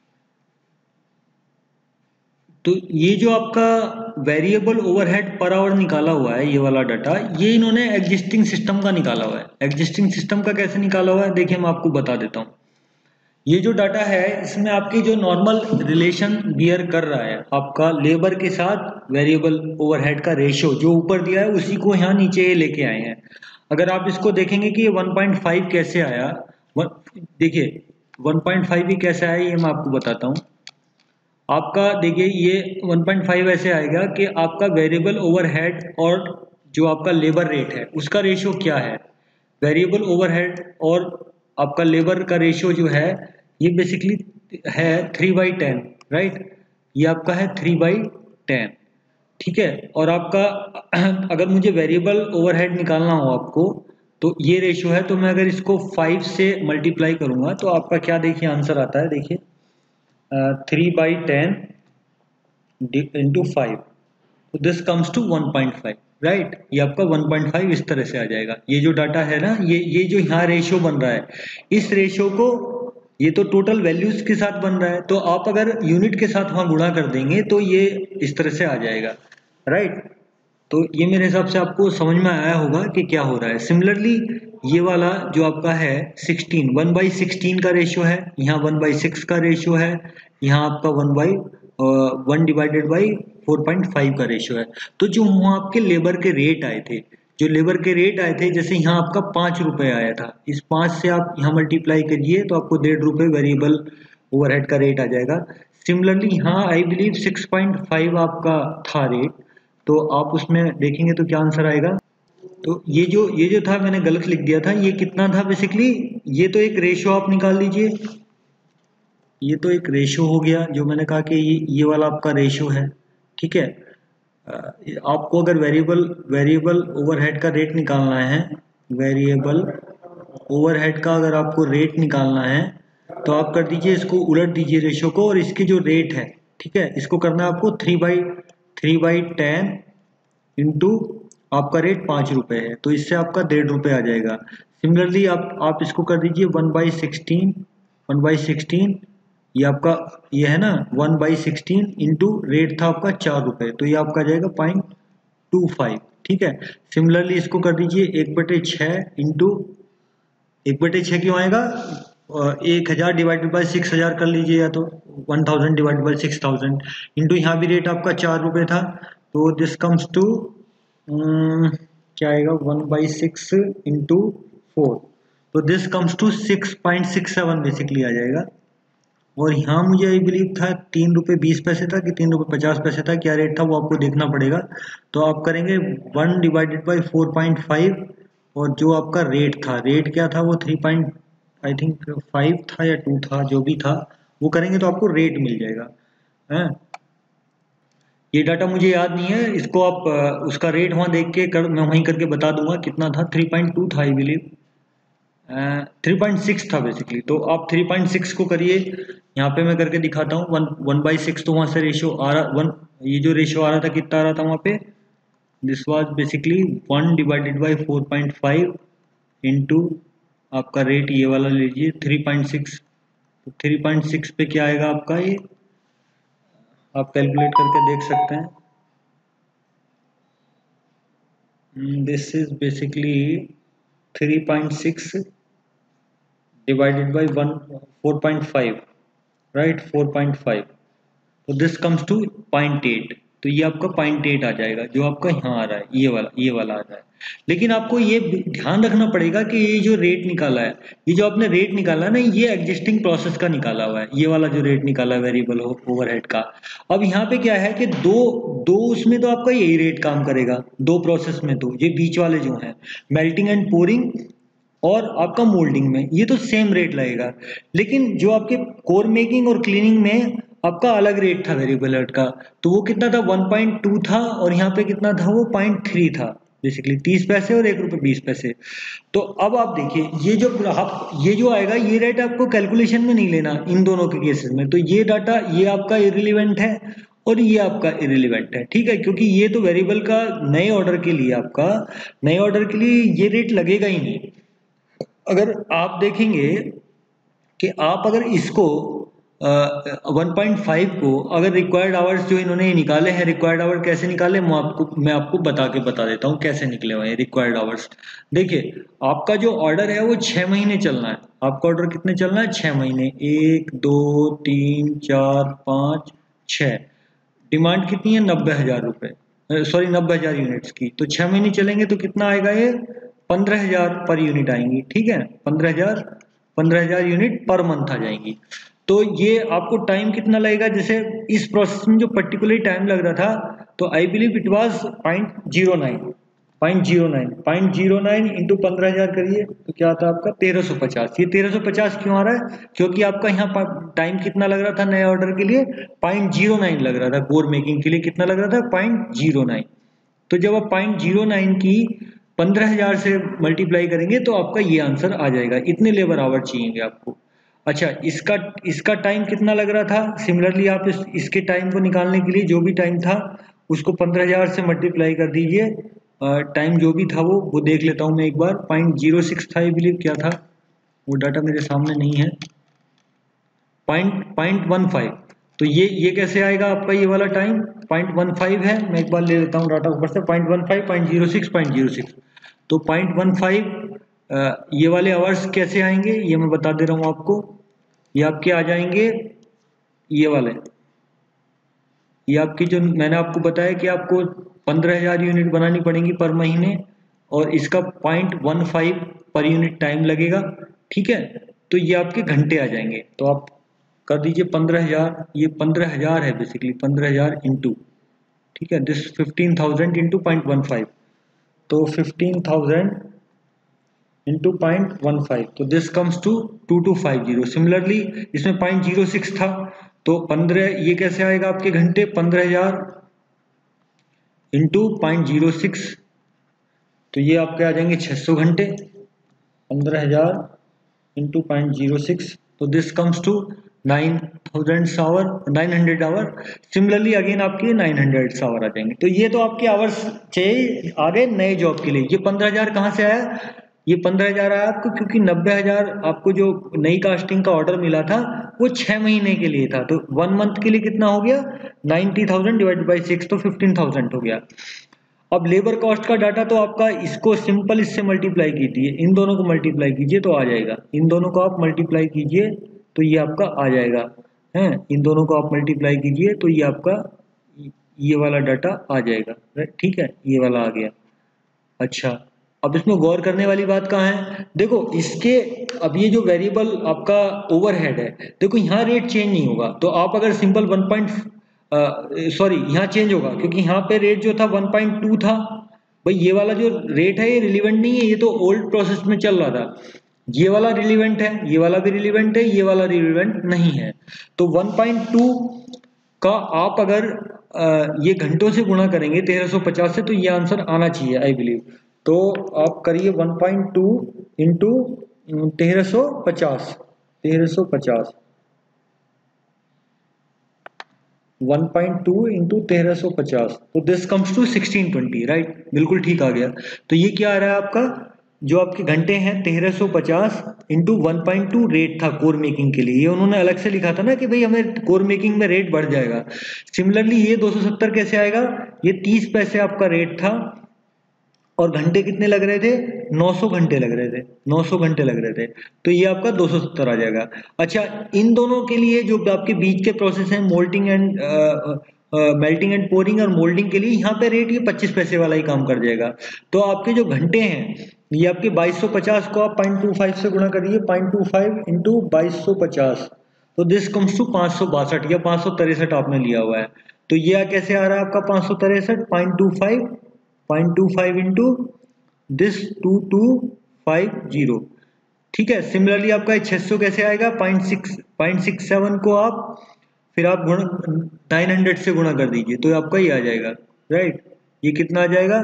तो ये जो आपका वेरिएबल ओवरहेड पर आवर निकाला हुआ है, ये वाला डाटा, ये इन्होंने एग्जिस्टिंग सिस्टम का निकाला हुआ है। एग्जिस्टिंग सिस्टम का कैसे निकाला हुआ है, देखिए मैं आपको बता देता हूँ। ये जो डाटा है, इसमें आपकी जो नॉर्मल रिलेशन बियर कर रहा है आपका लेबर के साथ वेरिएबल ओवरहेड का रेशियो जो ऊपर दिया है, उसी को यहाँ नीचे ये लेके आए हैं। अगर आप इसको देखेंगे कि ये वन पॉइंट फाइव कैसे आया, देखिए वन पॉइंट फाइव ही कैसे आया, ये मैं आपको बताता हूँ। आपका देखिए ये वन पॉइंट फाइव ऐसे आएगा कि आपका वेरिएबल ओवरहेड और जो आपका लेबर रेट है उसका रेशियो क्या है। वेरिएबल ओवरहेड और आपका लेबर का रेशियो जो है ये बेसिकली है थ्री बाई टेन, राइट। ये आपका है थ्री बाई टेन, ठीक है। और आपका अगर मुझे वेरिएबल ओवरहेड निकालना हो आपको, तो ये रेशियो है, तो मैं अगर इसको फाइव से मल्टीप्लाई करूंगा तो आपका क्या देखिए आंसर आता है, देखिए three by ten into five, तो this comes to one point five, right. ये आपका वन पॉइंट फाइव इस तरह से आ जाएगा। ये जो डाटा है ना, ये ये जो यहाँ रेशियो बन रहा है, इस रेशियो को, ये तो टोटल वैल्यूज के साथ बन रहा है, तो आप अगर यूनिट के साथ वहाँ गुणा कर देंगे तो ये इस तरह से आ जाएगा, राइट। तो ये मेरे हिसाब से आपको समझ में आया होगा कि क्या हो रहा है। सिमिलरली ये वाला जो आपका है सिक्सटीन, वन बाई सिक्सटीन का रेशियो है, यहाँ वन बाई सिक्स का रेशियो है, यहाँ आपका one by one divided by four point five का रेशियो है। तो जो वहाँ आपके लेबर के रेट आए थे, जो लेबर के रेट आए थे, जैसे यहाँ आपका पाँच रुपये आया था, इस पाँच से आप यहाँ मल्टीप्लाई करिए तो आपको डेढ़ रुपये वेरिएबल ओवरहेड का रेट आ जाएगा। सिमिलरली यहाँ I believe six point five आपका था रेट, तो आप उसमें देखेंगे तो क्या आंसर आएगा। तो ये जो ये जो था मैंने गलत लिख दिया था, ये कितना था बेसिकली, ये तो एक रेशियो आप निकाल लीजिए, ये तो एक रेशियो हो गया जो मैंने कहा कि ये ये वाला आपका रेशियो है, ठीक है। आपको अगर वेरिएबल वेरिएबल ओवरहेड का रेट निकालना है, वेरिएबल ओवरहेड का अगर आपको रेट निकालना है, तो आप कर दीजिए इसको, उलट दीजिए रेशियो को, और इसकी जो रेट है, ठीक है, इसको करना है आपको three by three by ten into आपका रेट पाँच रुपये है, तो इससे आपका डेढ़ रुपये आ जाएगा। सिमिलरली आप आप इसको कर दीजिए one by sixteen one by sixteen ये आपका ये है ना one by sixteen into rate था आपका चार रुपये, तो ये आपका जाएगा पॉइंट टू फाइव, ठीक है। सिमिलरली इसको कर दीजिए एक बटे छः इंटू, एक बटे छः क्यों आएगा, एक हज़ार डिवाइडेड बाई सिक्स हज़ार कर लीजिए, या तो one thousand divided by six thousand into यहाँ भी रेट आपका चार रुपये था, तो दिस कम्स टू क्या आएगा, one by six into four, तो this comes to six point six seven basically आ जाएगा। और यहाँ मुझे आई बिलीव था तीन रुपये बीस पैसे था कि तीन रुपये पचास पैसे था, क्या रेट था वो आपको देखना पड़ेगा। तो आप करेंगे one divided by four point five, और जो आपका रेट था, रेट क्या था वो three point I think five था या टू था, जो भी था वो करेंगे तो आपको रेट मिल जाएगा, है। ये डाटा मुझे याद नहीं है, इसको आप उसका रेट वहाँ देख के कर, मैं वहीं करके बता दूंगा कितना था, थ्री पॉइंट टू था I believe, three point six था बेसिकली। तो आप थ्री पॉइंट सिक्स को करिए, यहाँ पे मैं करके दिखाता हूँ, वन वन बाई सिक्स, तो वहाँ से रेशियो आ रहा वन, ये जो रेशियो आ रहा था कितना आ रहा था वहाँ पे, this was basically one divided by four point five into आपका रेट ये वाला लीजिए थ्री पॉइंट सिक्स, तो थ्री पॉइंट सिक्स पे क्या आएगा आपका, ये आप कैलकुलेट करके देख सकते हैं, this is basically three point six divided by one four point five, right, four point five, तो this comes to point eight. तो ये आपका पॉइंट एट आ जाएगा जो आपका यहाँ आ रहा है, ये वाला ये वाला आ रहा है। लेकिन आपको ये ध्यान रखना पड़ेगा कि ये जो रेट निकाला है, ये जो आपने रेट निकाला है ना, ये एग्जिस्टिंग प्रोसेस का निकाला हुआ है, ये वाला जो रेट निकाला है वेरिएबल ओवरहेड का। अब यहाँ पे क्या है कि दो दो उसमें तो आपका यही रेट काम करेगा, दो प्रोसेस में, तो ये बीच वाले जो हैं मेल्टिंग एंड पोरिंग और आपका मोल्डिंग में, ये तो सेम रेट लगेगा। लेकिन जो आपके कोर मेकिंग और क्लीनिंग में आपका अलग रेट था वेरिएबल रेट का, तो वो कितना था, वन पॉइंट टू था, और यहाँ पे कितना था, वो पॉइंट थ्री था, बेसिकली तीस पैसे और एक रुपये बीस पैसे। तो अब आप देखिए, ये जो आप ये जो आएगा, ये रेट आपको कैलकुलेशन में नहीं लेना इन दोनों के केसेस में। तो ये डाटा ये आपका इररिलेवेंट है और ये आपका इररिलेवेंट है, ठीक है, क्योंकि ये तो वेरिएबल का नए ऑर्डर के लिए, आपका नए ऑर्डर के लिए ये रेट लगेगा ही नहीं। अगर आप देखेंगे कि आप अगर इसको वन पॉइंट फाइव को, अगर रिक्वायर्ड आवर्स जो इन्होंने निकाले हैं, रिक्वायर्ड आवर कैसे निकाले, मैं आपको मैं आपको बता के बता देता हूँ कैसे निकले हुए हैं रिक्वायर्ड आवर्स। देखिए, आपका जो ऑर्डर है वो छः महीने चलना है। आपका ऑर्डर कितने चलना है, छः महीने, एक दो तीन चार पाँच छः। डिमांड कितनी है, नब्बे हज़ार रुपये, सॉरी नब्बे हज़ार यूनिट्स की। तो छः महीने चलेंगे तो कितना आएगा, ये पंद्रह हज़ार पर यूनिट आएंगी, ठीक है, पंद्रह हज़ार पंद्रह हज़ार यूनिट पर मंथ आ जाएंगी। तो ये आपको टाइम कितना लगेगा, जैसे इस प्रोसेस में जो पर्टिकुलर टाइम लग रहा था, तो I believe it was point zero nine point zero nine point zero nine into पंद्रह हज़ार करिए तो क्या आता है आपका तेरह सौ पचास। ये तेरह सौ पचास क्यों आ रहा है, क्योंकि आपका यहाँ टाइम कितना लग रहा था नए ऑर्डर के लिए, पॉइंट जीरो नाइन लग रहा था, कोर मेकिंग के लिए कितना लग रहा था, पॉइंट जीरो नाइन। तो जब आप पॉइंट जीरो नाइन की पंद्रह हज़ार से मल्टीप्लाई करेंगे तो आपका ये आंसर आ जाएगा, इतने लेबर आवर चाहिए आपको। अच्छा, इसका इसका टाइम कितना लग रहा था, सिमिलरली आप इस, इसके टाइम को निकालने के लिए जो भी टाइम था उसको पंद्रह हज़ार से मल्टीप्लाई कर दीजिए। टाइम जो भी था वो वो देख लेता हूँ मैं एक बार, पॉइंट जीरो सिक्स था, आई बिलीव, क्या था वो डाटा मेरे सामने नहीं है, पॉइंट पॉइंट वन फाइव। तो ये ये कैसे आएगा आपका, ये वाला टाइम पॉइंट वन फाइव है, मैं एक बार ले लेता हूँ डाटा ऊपर से, point one five point zero six point zero six. तो पॉइंट वन फाइव ये वाले आवर्स कैसे आएंगे, ये मैं बता दे रहा हूँ आपको। ये आपके आ जाएंगे, ये वाले, ये आपकी जो मैंने आपको बताया कि आपको पंद्रह हज़ार यूनिट बनानी पड़ेंगी पर महीने, और इसका पॉइंट वन फाइव पर यूनिट टाइम लगेगा, ठीक है। तो ये आपके घंटे आ जाएंगे, तो आप कर दीजिए पंद्रह हज़ार, ये पंद्रह हज़ार है बेसिकली, पंद्रह हज़ार इंटू, ठीक है, this fifteen thousand into point one five, तो fifteen thousand into point one five, तो this comes to two two five zero. Similarly इसमें पॉइंट जीरो सिक्स था, तो पंद्रह, ये कैसे आएगा आपके घंटे, पंद्रह हज़ार इंटू पॉइंट जीरो सिक्स, तो ये आपके आ जाएंगे छः सौ घंटे, पंद्रह हज़ार इंटू पॉइंट जीरो सिक्स, तो this comes to nine thousand hour, nine hundred hour. Similarly again आपके नाइन हंड्रेड आवर आ जाएंगे। तो ये तो आपके आवर्स चाहिए आ गए नए जॉब के लिए। ये पंद्रह हज़ार कहाँ से आया, ये पंद्रह हज़ार आया आपको क्योंकि नब्बे हज़ार आपको जो नई कास्टिंग का ऑर्डर मिला था वो छः महीने के लिए था, तो वन मंथ के लिए कितना हो गया, ninety thousand divided by six, तो फिफ्टीन थाउजेंड हो गया। अब लेबर कॉस्ट का डाटा तो आपका, इसको सिंपल इससे मल्टीप्लाई कीजिए, इन दोनों को मल्टीप्लाई कीजिए तो आ जाएगा, इन दोनों को आप मल्टीप्लाई कीजिए तो ये आपका आ जाएगा, हैं, इन दोनों को आप मल्टीप्लाई कीजिए तो ये आपका ये वाला डाटा आ जाएगा, ठीक है, ये वाला आ गया। अच्छा, अब इसमें गौर करने वाली बात कहाँ है, देखो इसके, अब ये जो वेरिएबल आपका ओवरहेड है, देखो यहाँ रेट चेंज नहीं होगा, तो आप अगर सिंपल वन पॉइंट सॉरी यहाँ चेंज होगा क्योंकि यहाँ पे रेट जो था वन पॉइंट टू था, भाई ये वाला जो रेट है ये रिलीवेंट नहीं है, ये तो ओल्ड प्रोसेस में चल रहा था, ये वाला रिलीवेंट है, ये वाला भी रिलीवेंट है, ये वाला रिलीवेंट नहीं है। तो वन पॉइंट टू का आप अगर आ, ये घंटों से गुणा करेंगे तेरह सौ पचास से, तो ये आंसर आना चाहिए आई बिलीव। तो आप करिए वन पॉइंट टू इंटू तेरह सौ पचास, तेरह सौ पचास, वन पॉइंट टू इंटू तेरह सौ पचास, तो this comes to sixteen twenty, right, बिल्कुल ठीक आ गया। तो ये क्या आ रहा है आपका, जो आपके घंटे हैं तेरह सौ पचास into one point two rate था कोर मेकिंग के लिए, ये उन्होंने अलग से लिखा था ना कि भाई हमें कोर मेकिंग में रेट बढ़ जाएगा। सिमिलरली ये दो सौ सत्तर कैसे आएगा, ये तीस पैसे आपका रेट था और घंटे कितने लग रहे थे, नौ सौ घंटे लग रहे थे, नौ सौ घंटे लग रहे थे, तो ये आपका दो सौ सत्तर आ जाएगा। अच्छा, इन दोनों के लिए जो आपके बीच के प्रोसेस हैं, melting and melting and pouring और मोल्डिंग के लिए, यहाँ पे रेट ये पच्चीस पैसे वाला ही काम कर जाएगा। तो आपके जो घंटे हैं ये आपके बाईस सौ पचास को आप पॉइंट टू फाइव से गुणा करिए, पॉइंट टू फाइव इंटू बाईस सौ पचास, तो दिस कम्स टू पाँच सौ बासठ या पाँच सौ तिरसठ आपने लिया हुआ है। तो ये कैसे आ रहा है आपका पाँच सौ तिरसठ, point two five point two five into this two two five zero. ठीक है, सिमिलरली आपका छह सौ कैसे आएगा, point six point six seven को आप फिर आप गुण नाइन हंड्रेड से गुणा कर दीजिए, तो आपका ये आ जाएगा, राइट। ये कितना आ जाएगा,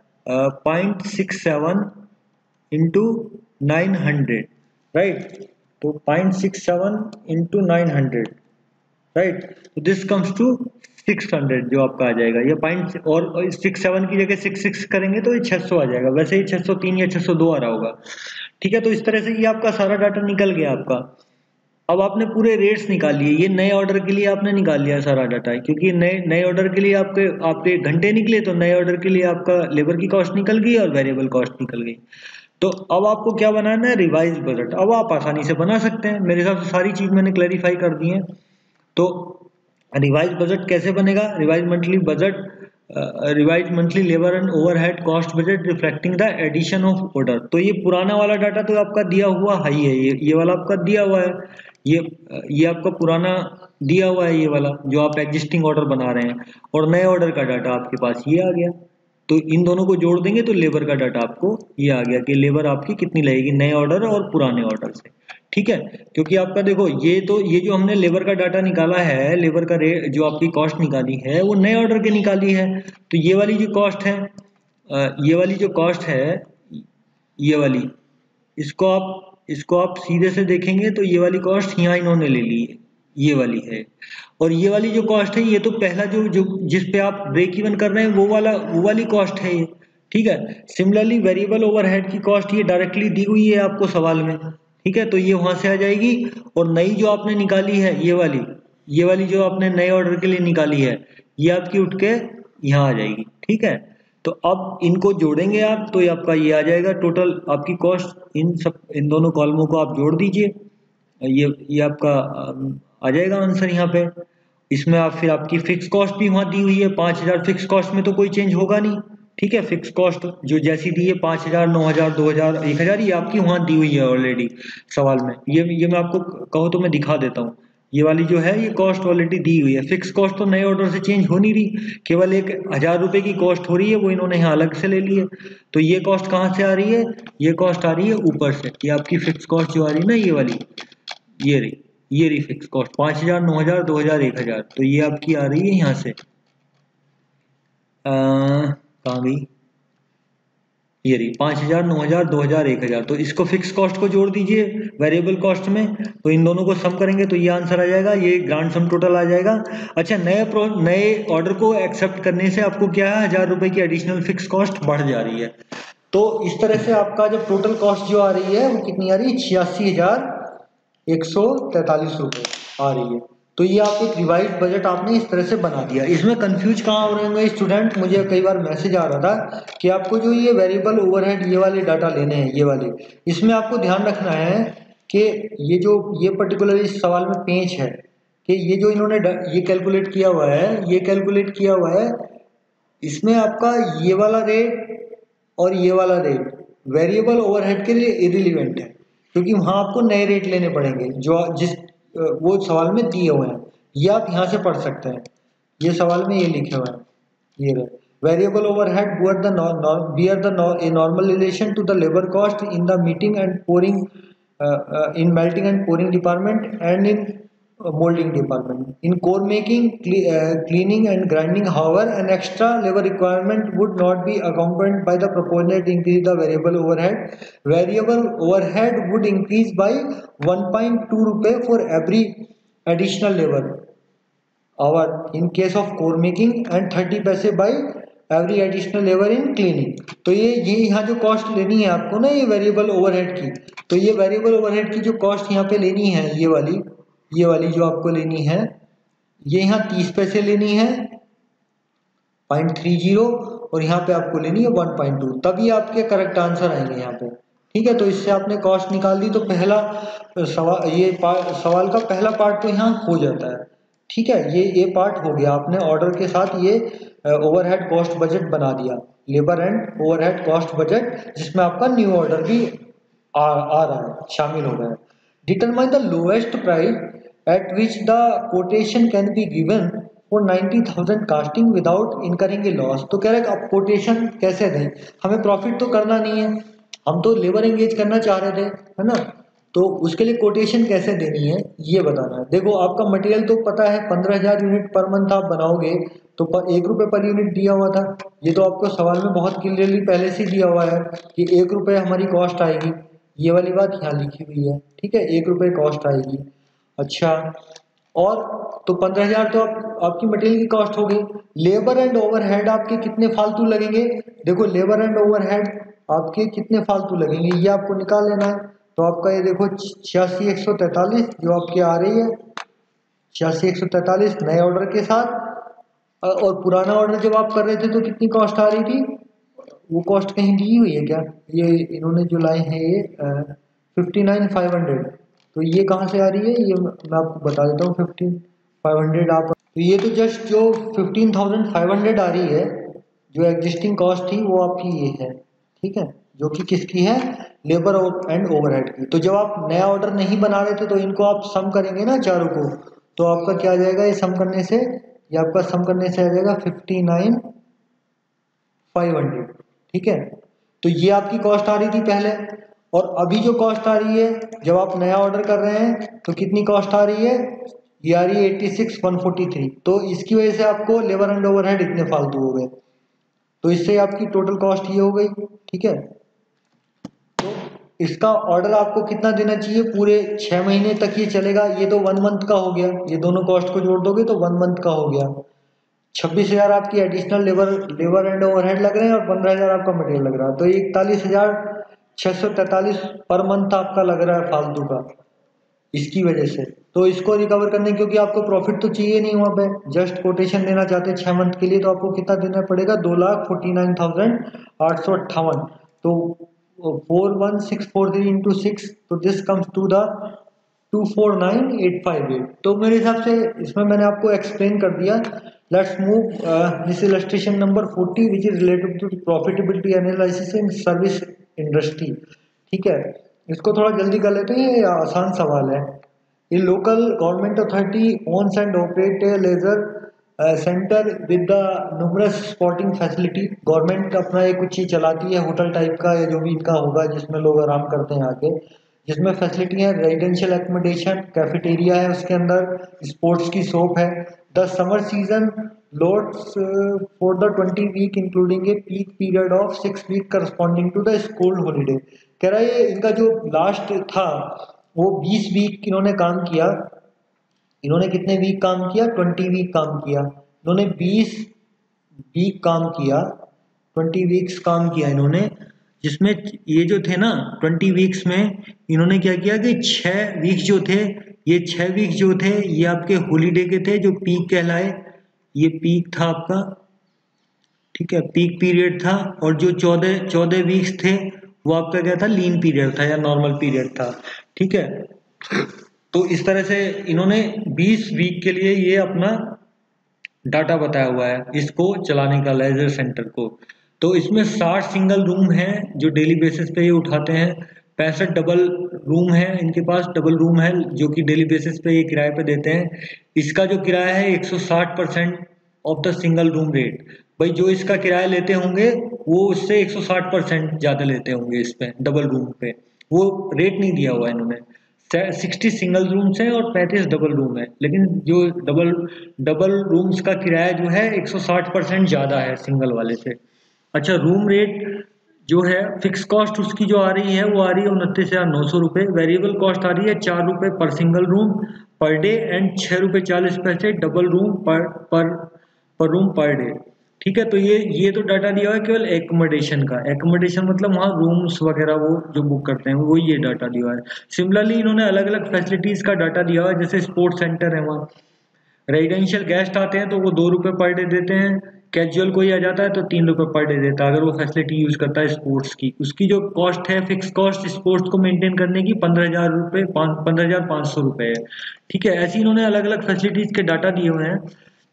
point six seven into nine hundred, right. तो point six seven into nine hundred, right. तो this comes to six hundred जो आपका आ जाएगा। ये पॉइंट और सिक्स सेवन की जगह सिक्स सिक्स करेंगे तो ये छह सौ आ जाएगा, वैसे ही छह सौ तीन या छह सौ दो आ रहा होगा। ठीक है, तो इस तरह से ये आपका सारा डाटा निकल गया आपका। अब आपने पूरे रेट्स निकाल लिए, ये नए ऑर्डर के लिए आपने निकाल लिया सारा डाटा, क्योंकि नए नए ऑर्डर के लिए आपके आपके घंटे निकले, तो नए ऑर्डर के लिए आपका लेबर की कॉस्ट निकल गई और वेरिएबल कॉस्ट निकल गई। तो अब आपको क्या बनाना है, रिवाइज बजट। अब आप आसानी से बना सकते हैं, मेरे हिसाब से सारी चीज मैंने क्लैरिफाई कर दी है। तो रिवाइज बजट कैसे बनेगा, revise monthly budget, revise monthly labour and overhead cost budget reflecting the addition of order. तो ये पुराना वाला डाटा तो आपका दिया हुआ हाई है, ये ये वाला आपका दिया हुआ है, ये ये आपका पुराना दिया हुआ है, ये वाला जो आप एग्जिस्टिंग ऑर्डर बना रहे हैं, और नए ऑर्डर का डाटा आपके पास ये आ गया। तो इन दोनों को जोड़ देंगे तो लेबर का डाटा आपको ये आ गया कि लेबर आपकी कितनी लगेगी नए ऑर्डर और पुराने ऑर्डर से। ठीक है, क्योंकि आपका देखो ये तो ये जो हमने लेबर का डाटा निकाला है, लेबर का रेट जो आपकी कॉस्ट निकाली है वो नए ऑर्डर के निकाली है। तो ये वाली जो कॉस्ट है, ये वाली जो कॉस्ट है, ये वाली, इसको आप इसको आप सीधे से देखेंगे तो ये वाली कॉस्ट यहाँ इन्होंने ले ली है, ये वाली है। और ये वाली जो कॉस्ट है ये तो पहला जो जो जिस पे आप ब्रेक इवन कर रहे हैं वो वाला वो वाली कॉस्ट है ये। ठीक है, सिमिलरली वेरिएबल ओवरहेड की कॉस्ट ये डायरेक्टली दी हुई है आपको सवाल में। ठीक है, तो ये वहां से आ जाएगी, और नई जो आपने निकाली है ये वाली, ये वाली जो आपने नए ऑर्डर के लिए निकाली है ये आपकी उठ के यहाँ आ जाएगी। ठीक है, तो अब इनको जोड़ेंगे आप तो ये आपका ये आ जाएगा टोटल आपकी कॉस्ट, इन सब इन दोनों कॉलमों को आप जोड़ दीजिए, ये ये आपका आ जाएगा आंसर यहाँ पे। इसमें आप फिर आपकी फिक्स कॉस्ट भी वहाँ दी हुई है पाँच हजार, फिक्स कॉस्ट में तो कोई चेंज होगा नहीं। ठीक है, फिक्स कॉस्ट जो जैसी दी है पाँच हजार, नौ हजार, दो हजार, एक हजार, ये आपकी वहाँ दी हुई है ऑलरेडी सवाल में। ये ये मैं आपको कहो तो मैं दिखा देता हूँ, ये वाली जो है ये कॉस्ट ऑलरेडी दी हुई है। फिक्स कॉस्ट तो नए ऑर्डर से चेंज हो नहीं रही, केवल एक हजार रुपए की कॉस्ट हो रही है, वो इन्होंने यहाँ अलग से ले ली है। तो ये कॉस्ट कहाँ से आ रही है, ये कॉस्ट आ रही है ऊपर से, ये आपकी फिक्स कॉस्ट जो आ रही है ना ये वाली, ये रही ये रही फिक्स कॉस्ट पाँच हजार, नौ हजार, दो हजार, एक हजार। तो ये आपकी आ रही है यहाँ से, कहाँ गई, ये रही पाँच हजार, नौ हजार, दो हजार, एक हजार। तो इसको फिक्स कॉस्ट को जोड़ दीजिए वेरिएबल कॉस्ट में, तो इन दोनों को सम करेंगे तो ये आंसर आ जाएगा, ये ग्रांड सम टोटल आ जाएगा। अच्छा, नए प्रो नए ऑर्डर को एक्सेप्ट करने से आपको क्या है, हजार रुपए की एडिशनल फिक्स कॉस्ट बढ़ जा रही है। तो इस तरह से आपका जो टोटल कॉस्ट जो आ रही है वो कितनी आ रही है, छियासी हजार एक सौ तैतालीस रुपए आ रही है। तो ये आप एक रिवाइज बजट आपने इस तरह से बना दिया। इसमें कंफ्यूज कहाँ हो रहे होंगे स्टूडेंट, मुझे कई बार मैसेज आ रहा था कि आपको जो ये वेरिएबल ओवरहेड ये वाले डाटा लेने हैं, ये वाले, इसमें आपको ध्यान रखना है कि ये जो ये पर्टिकुलर इस सवाल में पेंच है कि ये जो इन्होंने ये कैलकुलेट किया हुआ है, ये कैलकुलेट किया हुआ है, इसमें आपका ये वाला रेट और ये वाला रेट वेरिएबल ओवरहेड के लिए इररिलेवेंट है, क्योंकि वहां आपको नए रेट लेने पड़ेंगे जो जिस वो सवाल में दिए हुए हैं। ये आप यहाँ से पढ़ सकते हैं, ये सवाल में ये लिखे हुए हैं, ये variable overhead bear the bear the a normal relation to the labour cost in the meeting and pouring in melting and pouring department and in molding department. In core making, cle uh, cleaning and grinding, however, an extra labor requirement would not be accompanied by the proportionate increase the variable overhead. Variable overhead would increase by one point two rupee for every additional labor hour in case of core making and thirty paise by every additional labor in cleaning. तो ये ये यहाँ जो कॉस्ट लेनी है आपको ना ये वेरिएबल ओवरहेड की, तो ये वेरिएबल ओवरहेड की जो कॉस्ट यहाँ पे लेनी है, ये वाली ये वाली जो आपको लेनी है, ये यहाँ तीस पैसे लेनी है पॉइंट थ्री जीरो, और यहाँ पे आपको लेनी है वन पॉइंट टू, तभी आपके करेक्ट आंसर आएंगे यहाँ पे। ठीक है, तो इससे आपने कॉस्ट निकाल दी, तो पहला सवाल ये सवाल का पहला पार्ट तो यहाँ हो जाता है। ठीक है, ये ये पार्ट हो गया, आपने ऑर्डर के साथ ये ओवरहेड कॉस्ट बजट बना दिया, labour and overhead cost budget, जिसमें आपका न्यू ऑर्डर भी आ, आ रहा है, शामिल हो रहा है। Determine the lowest price at which the quotation can be given for ninety thousand casting without incurring a loss. तो कह रहे हैं आप कोटेशन कैसे दें, हमें प्रॉफिट तो करना नहीं है, हम तो लेबर एंगेज करना चाह रहे थे, है ना, तो उसके लिए कोटेशन कैसे देनी है ये बताना है। देखो आपका मटेरियल तो पता है पंद्रह हजार यूनिट पर मंथ आप बनाओगे तो एक रुपये पर यूनिट दिया हुआ था, ये तो आपको सवाल में बहुत क्लियरली पहले से दिया हुआ है कि एक रुपये हमारी कॉस्ट आएगी, ये वाली बात यहाँ लिखी हुई है। ठीक है, एक रुपये कॉस्ट आएगी। अच्छा, और तो पंद्रह हजार तो आप, आपकी मटेरियल की कॉस्ट हो गई। लेबर एंड ओवरहेड आपके कितने फालतू लगेंगे, देखो लेबर एंड ओवरहेड आपके कितने फालतू लगेंगे ये आपको निकाल लेना है। तो आपका ये देखो छियासी एक सौ तैतालीस जो आपकी आ रही है, छियासी एक सौ तैतालीस नए ऑर्डर के साथ, और पुराना ऑर्डर जब आप कर रहे थे तो कितनी कॉस्ट आ रही थी, वो कॉस्ट कहीं दी हुई है क्या, ये इन्होंने जो लाए हैं ये फिफ्टी नाइन फाइव हंड्रेड, तो ये कहाँ से आ रही है, ये मैं आपको बता देता हूँ। फिफ्टीन फाइव हंड्रेड आप, तो ये तो जस्ट जो फिफ्टीन थाउजेंड फाइव हंड्रेड आ रही है, जो एग्जिस्टिंग कॉस्ट थी वो आपकी ये है। ठीक है, जो कि किसकी है, लेबर एंड ओवरहेड की। तो जब आप नया ऑर्डर नहीं बना रहे थे तो इनको आप सम करेंगे ना चारों को, तो आपका क्या आ जाएगा, ये सम करने से, ये आपका सम करने से आ जाएगा फिफ्टी नाइन फाइव हंड्रेड। ठीक है, तो ये आपकी कॉस्ट आ रही थी पहले, और अभी जो कॉस्ट आ रही है जब आप नया ऑर्डर कर रहे हैं तो कितनी कॉस्ट आ रही है, ये आ रही है eighty six one forty three. तो इसकी वजह से आपको लेबर एंड ओवरहेड इतने फालतू हो गए, तो इससे आपकी टोटल कॉस्ट ये हो गई। ठीक है, तो इसका ऑर्डर आपको कितना देना चाहिए, पूरे छह महीने तक ये चलेगा, ये तो वन मंथ का हो गया, ये दोनों कॉस्ट को जोड़ दोगे तो वन मंथ का हो गया। छब्बीस हजार आपकी additional labour labour and overhead लग रहे हैं और पंद्रह हजार आपका मटेरियल लग रहा है, तो इकतालीस हजार छह सौ तैतालीस पर मंथ आपका लग रहा है फालतू का इसकी वजह से। तो इसको रिकवर करने, क्योंकि आपको प्रॉफिट तो चाहिए नहीं वहाँ पे, जस्ट कोटेशन देना चाहते हैं छह मंथ के लिए, तो आपको कितना देना पड़ेगा, दो लाख फोर्टी नाइन थाउजेंड आठ सौ अट्ठावन। तो four one six four three into six, तो this comes to the two four nine eight five eight. तो मेरे हिसाब से इसमें मैंने आपको एक्सप्लेन कर दिया। Let's move this illustration number forty which is related to profitability analysis in service industry. ठीक है, इसको थोड़ा जल्दी कर लेते हैं, ये आसान सवाल है। ये local government authority owns and operate a leisure centre with the numerous sporting facility. Government अपना एक कुछ चीज चलाती है होटल टाइप का या जो भी इनका होगा जिसमें लोग आराम करते हैं आके, जिसमें फैसिलिटी है रेजिडेंशियल एकोमोडेशन, कैफेटेरिया है उसके अंदर, स्पोर्ट्स की शॉप है। The summer season loads for the twenty week including a peak period of six week corresponding to the school holiday. कह रहा है इनका जो लास्ट था वो बीस वीक इन्होंने काम किया। इन्होंने कितने वीक काम किया, ट्वेंटी वीक काम किया। इन्होंने बीस वीक काम किया, ट्वेंटी वीक्स काम किया इन्होंने, जिसमें ये जो थे ना ट्वेंटी वीक्स में इन्होंने क्या किया कि छः वीक जो थे, ये छः वीक जो थे ये आपके हॉलीडे के थे जो पीक कहलाए, ये पीक था आपका। ठीक है, पीक पीरियड था। और जो चौदह चौदह वीक्स थे वो आपका क्या था, लीन पीरियड था या नॉर्मल पीरियड था। ठीक है, तो इस तरह से इन्होंने बीस वीक के लिए ये अपना डाटा बताया हुआ है इसको चलाने का, लेजर सेंटर को। तो इसमें साठ सिंगल रूम है जो डेली बेसिस पे ये उठाते हैं, पैंसठ डबल रूम है इनके पास, डबल रूम है जो कि डेली बेसिस पे ये किराए पे देते हैं। इसका जो किराया है एक सौ साठ percent of the single room rate. भाई जो इसका किराया लेते होंगे वो उससे एक सौ साठ परसेंट ज़्यादा लेते होंगे इस पे, डबल रूम पे। वो रेट नहीं दिया हुआ इन्होंने। सिक्सटी सिंगल रूम्स हैं और पैंतीस डबल रूम है, लेकिन जो डबल डबल रूम्स का किराया जो है एक सौ साठ परसेंट ज़्यादा है सिंगल वाले से। अच्छा, रूम रेट जो है फिक्स कॉस्ट उसकी जो आ रही है वो आ रही है उनतीस हज़ार नौ सौ रुपये। वेरिएबल कॉस्ट आ रही है चार रुपये पर single room per day and छः रुपये चालीस पैसे डबल रूम पर पर पर रूम पर डे। ठीक है, तो ये ये तो डाटा दिया हुआ है केवल एकोमोडेशन का। एकोमोडेशन मतलब वहाँ रूम्स वगैरह वो जो बुक करते हैं वो ये डाटा दिया हुआ है। सिमिलरली इन्होंने अलग अलग फैसिलिटीज़ का डाटा दिया हुआ है, जैसे स्पोर्ट्स सेंटर है, वहाँ रेजिडेंशियल गेस्ट आते हैं तो वो दो रुपये पर डे देते हैं, कैजुअल कोई आ जाता है तो तीन रुपये पर डे देता है अगर वो फैसिलिटी यूज़ करता है स्पोर्ट्स की। उसकी जो कॉस्ट है फिक्स कॉस्ट स्पोर्ट्स को मेंटेन करने की पंद्रह हज़ार रुपये पंद्रह हज़ार पाँच सौ रुपये है। ठीक है, ऐसे इन्होंने अलग अलग फैसिलिटीज़ के डाटा दिए हुए हैं।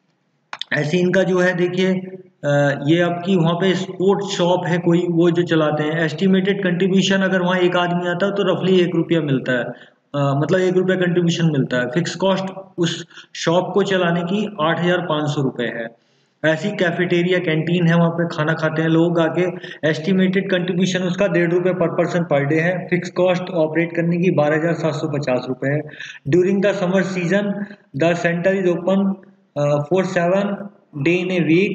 ऐसे इनका जो है देखिए ये आपकी वहाँ पे स्पोर्ट्स शॉप है कोई वो जो चलाते हैं, एस्टिमेटेड कंट्रीब्यूशन अगर वहाँ एक आदमी आता है तो रफली एक रुपया मिलता है, आ, मतलब एक रुपया कंट्रीब्यूशन मिलता है। फिक्स कॉस्ट उस शॉप को चलाने की आठ हज़ार पाँच सौ रुपये है। ऐसी कैफेटेरिया कैंटीन है, वहाँ पे खाना खाते हैं लोग आके, एस्टिमेटेड कंट्रीब्यूशन उसका डेढ़ रुपये पर पर्सन पर डे है। फिक्स कॉस्ट ऑपरेट करने की बारह हज़ार सात सौ पचास रुपये है। During the summer season the centre is open for seven day in a week,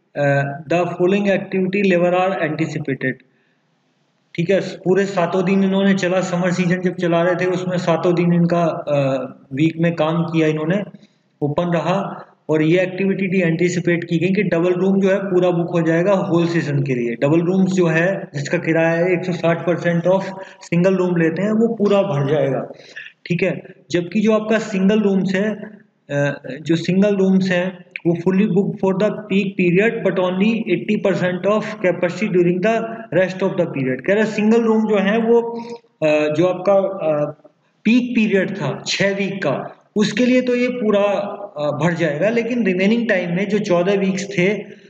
the following activity level are anticipated. ठीक है, पूरे सातों दिन इन्होंने चला, समर सीजन जब चला रहे थे उसमें सातों दिन इनका वीक में काम किया इन्होंने, ओपन रहा। और ये एक्टिविटी डी एंटिसिपेट की गई कि डबल रूम जो है पूरा बुक हो जाएगा होल सीजन के लिए। डबल रूम्स जो है जिसका किराया है एक सौ साठ परसेंट ऑफ सिंगल रूम लेते हैं वो पूरा भर जाएगा। ठीक है, जबकि जो आपका सिंगल रूम्स है जो सिंगल रूम्स हैं वो fully book for the peak period but only अस्सी percent of capacity during the rest of the period. कह रहे सिंगल रूम जो है वो जो आपका पीक पीरियड था छः वीक का उसके लिए तो ये पूरा भर जाएगा, लेकिन रिमेनिंग टाइम में जो चौदह वीक्स थे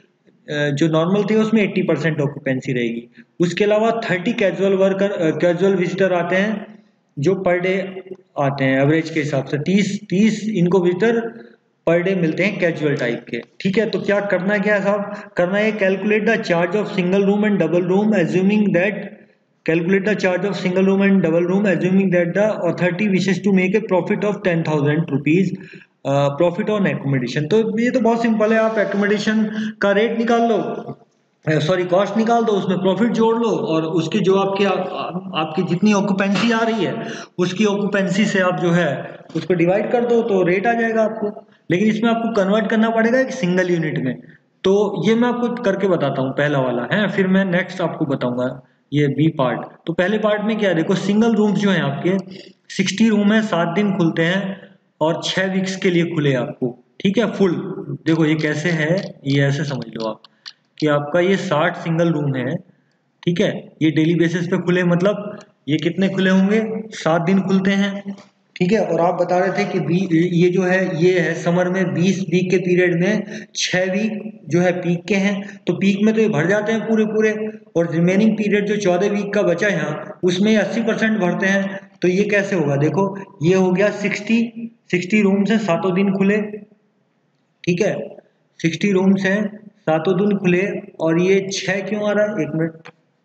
जो नॉर्मल थे उसमें अस्सी परसेंट ऑक्यूपेंसी रहेगी। उसके अलावा तीस कैजुअल वर्कर कैजुअल विजिटर आते हैं जो पर डे आते हैं एवरेज के हिसाब से, तीस तीस इनको विजिटर पर डे मिलते हैं कैजुअल टाइप के। ठीक है, तो क्या करना क्या है साहब, करना है calculate the charge of single room and double room assuming that calculate the charge of single room and double room assuming that the authority wishes to make a profit of ten thousand rupees profit on accommodation. तो ये तो बहुत सिंपल है, आप एकोमोडेशन का रेट निकाल लो, सॉरी कॉस्ट निकाल दो, उसमें प्रॉफिट जोड़ लो और उसकी जो आपकी आ, आपकी जितनी ऑक्यूपेंसी आ रही है उसकी ऑक्यूपेंसी से आप जो है उसको डिवाइड कर दो तो रेट आ जाएगा आपको। लेकिन इसमें आपको कन्वर्ट करना पड़ेगा एक सिंगल यूनिट में। तो ये मैं आपको करके बताता हूँ पहला वाला है, फिर मैं नेक्स्ट आपको बताऊंगा ये बी पार्ट। तो पहले पार्ट में क्या, देखो सिंगल रूम्स जो है आपके सिक्सटी रूम है, सात दिन खुलते हैं और छः वीक्स के लिए खुले आपको। ठीक है, फुल देखो ये कैसे है, ये ऐसे समझ लो आप कि आपका ये साठ सिंगल रूम है। ठीक है, ये डेली बेसिस पे खुले, मतलब ये कितने खुले होंगे, सात दिन खुलते हैं। ठीक है, और आप बता रहे थे कि ये जो है ये है समर में बीस वीक के पीरियड में छः वीक जो है पीक के हैं, तो पीक में तो ये भर जाते हैं पूरे पूरे, और रिमेनिंग पीरियड जो चौदह वीक का बचा है यहाँ उसमें अस्सी परसेंट भरते हैं। तो ये कैसे होगा, देखो ये हो गया सिक्सटी सिक्सटी रूम्स हैं सातों दिन खुले। ठीक है, सिक्सटी रूम्स हैं सातों दिन खुले और ये छः क्यों आ रहा है, एक मिनट,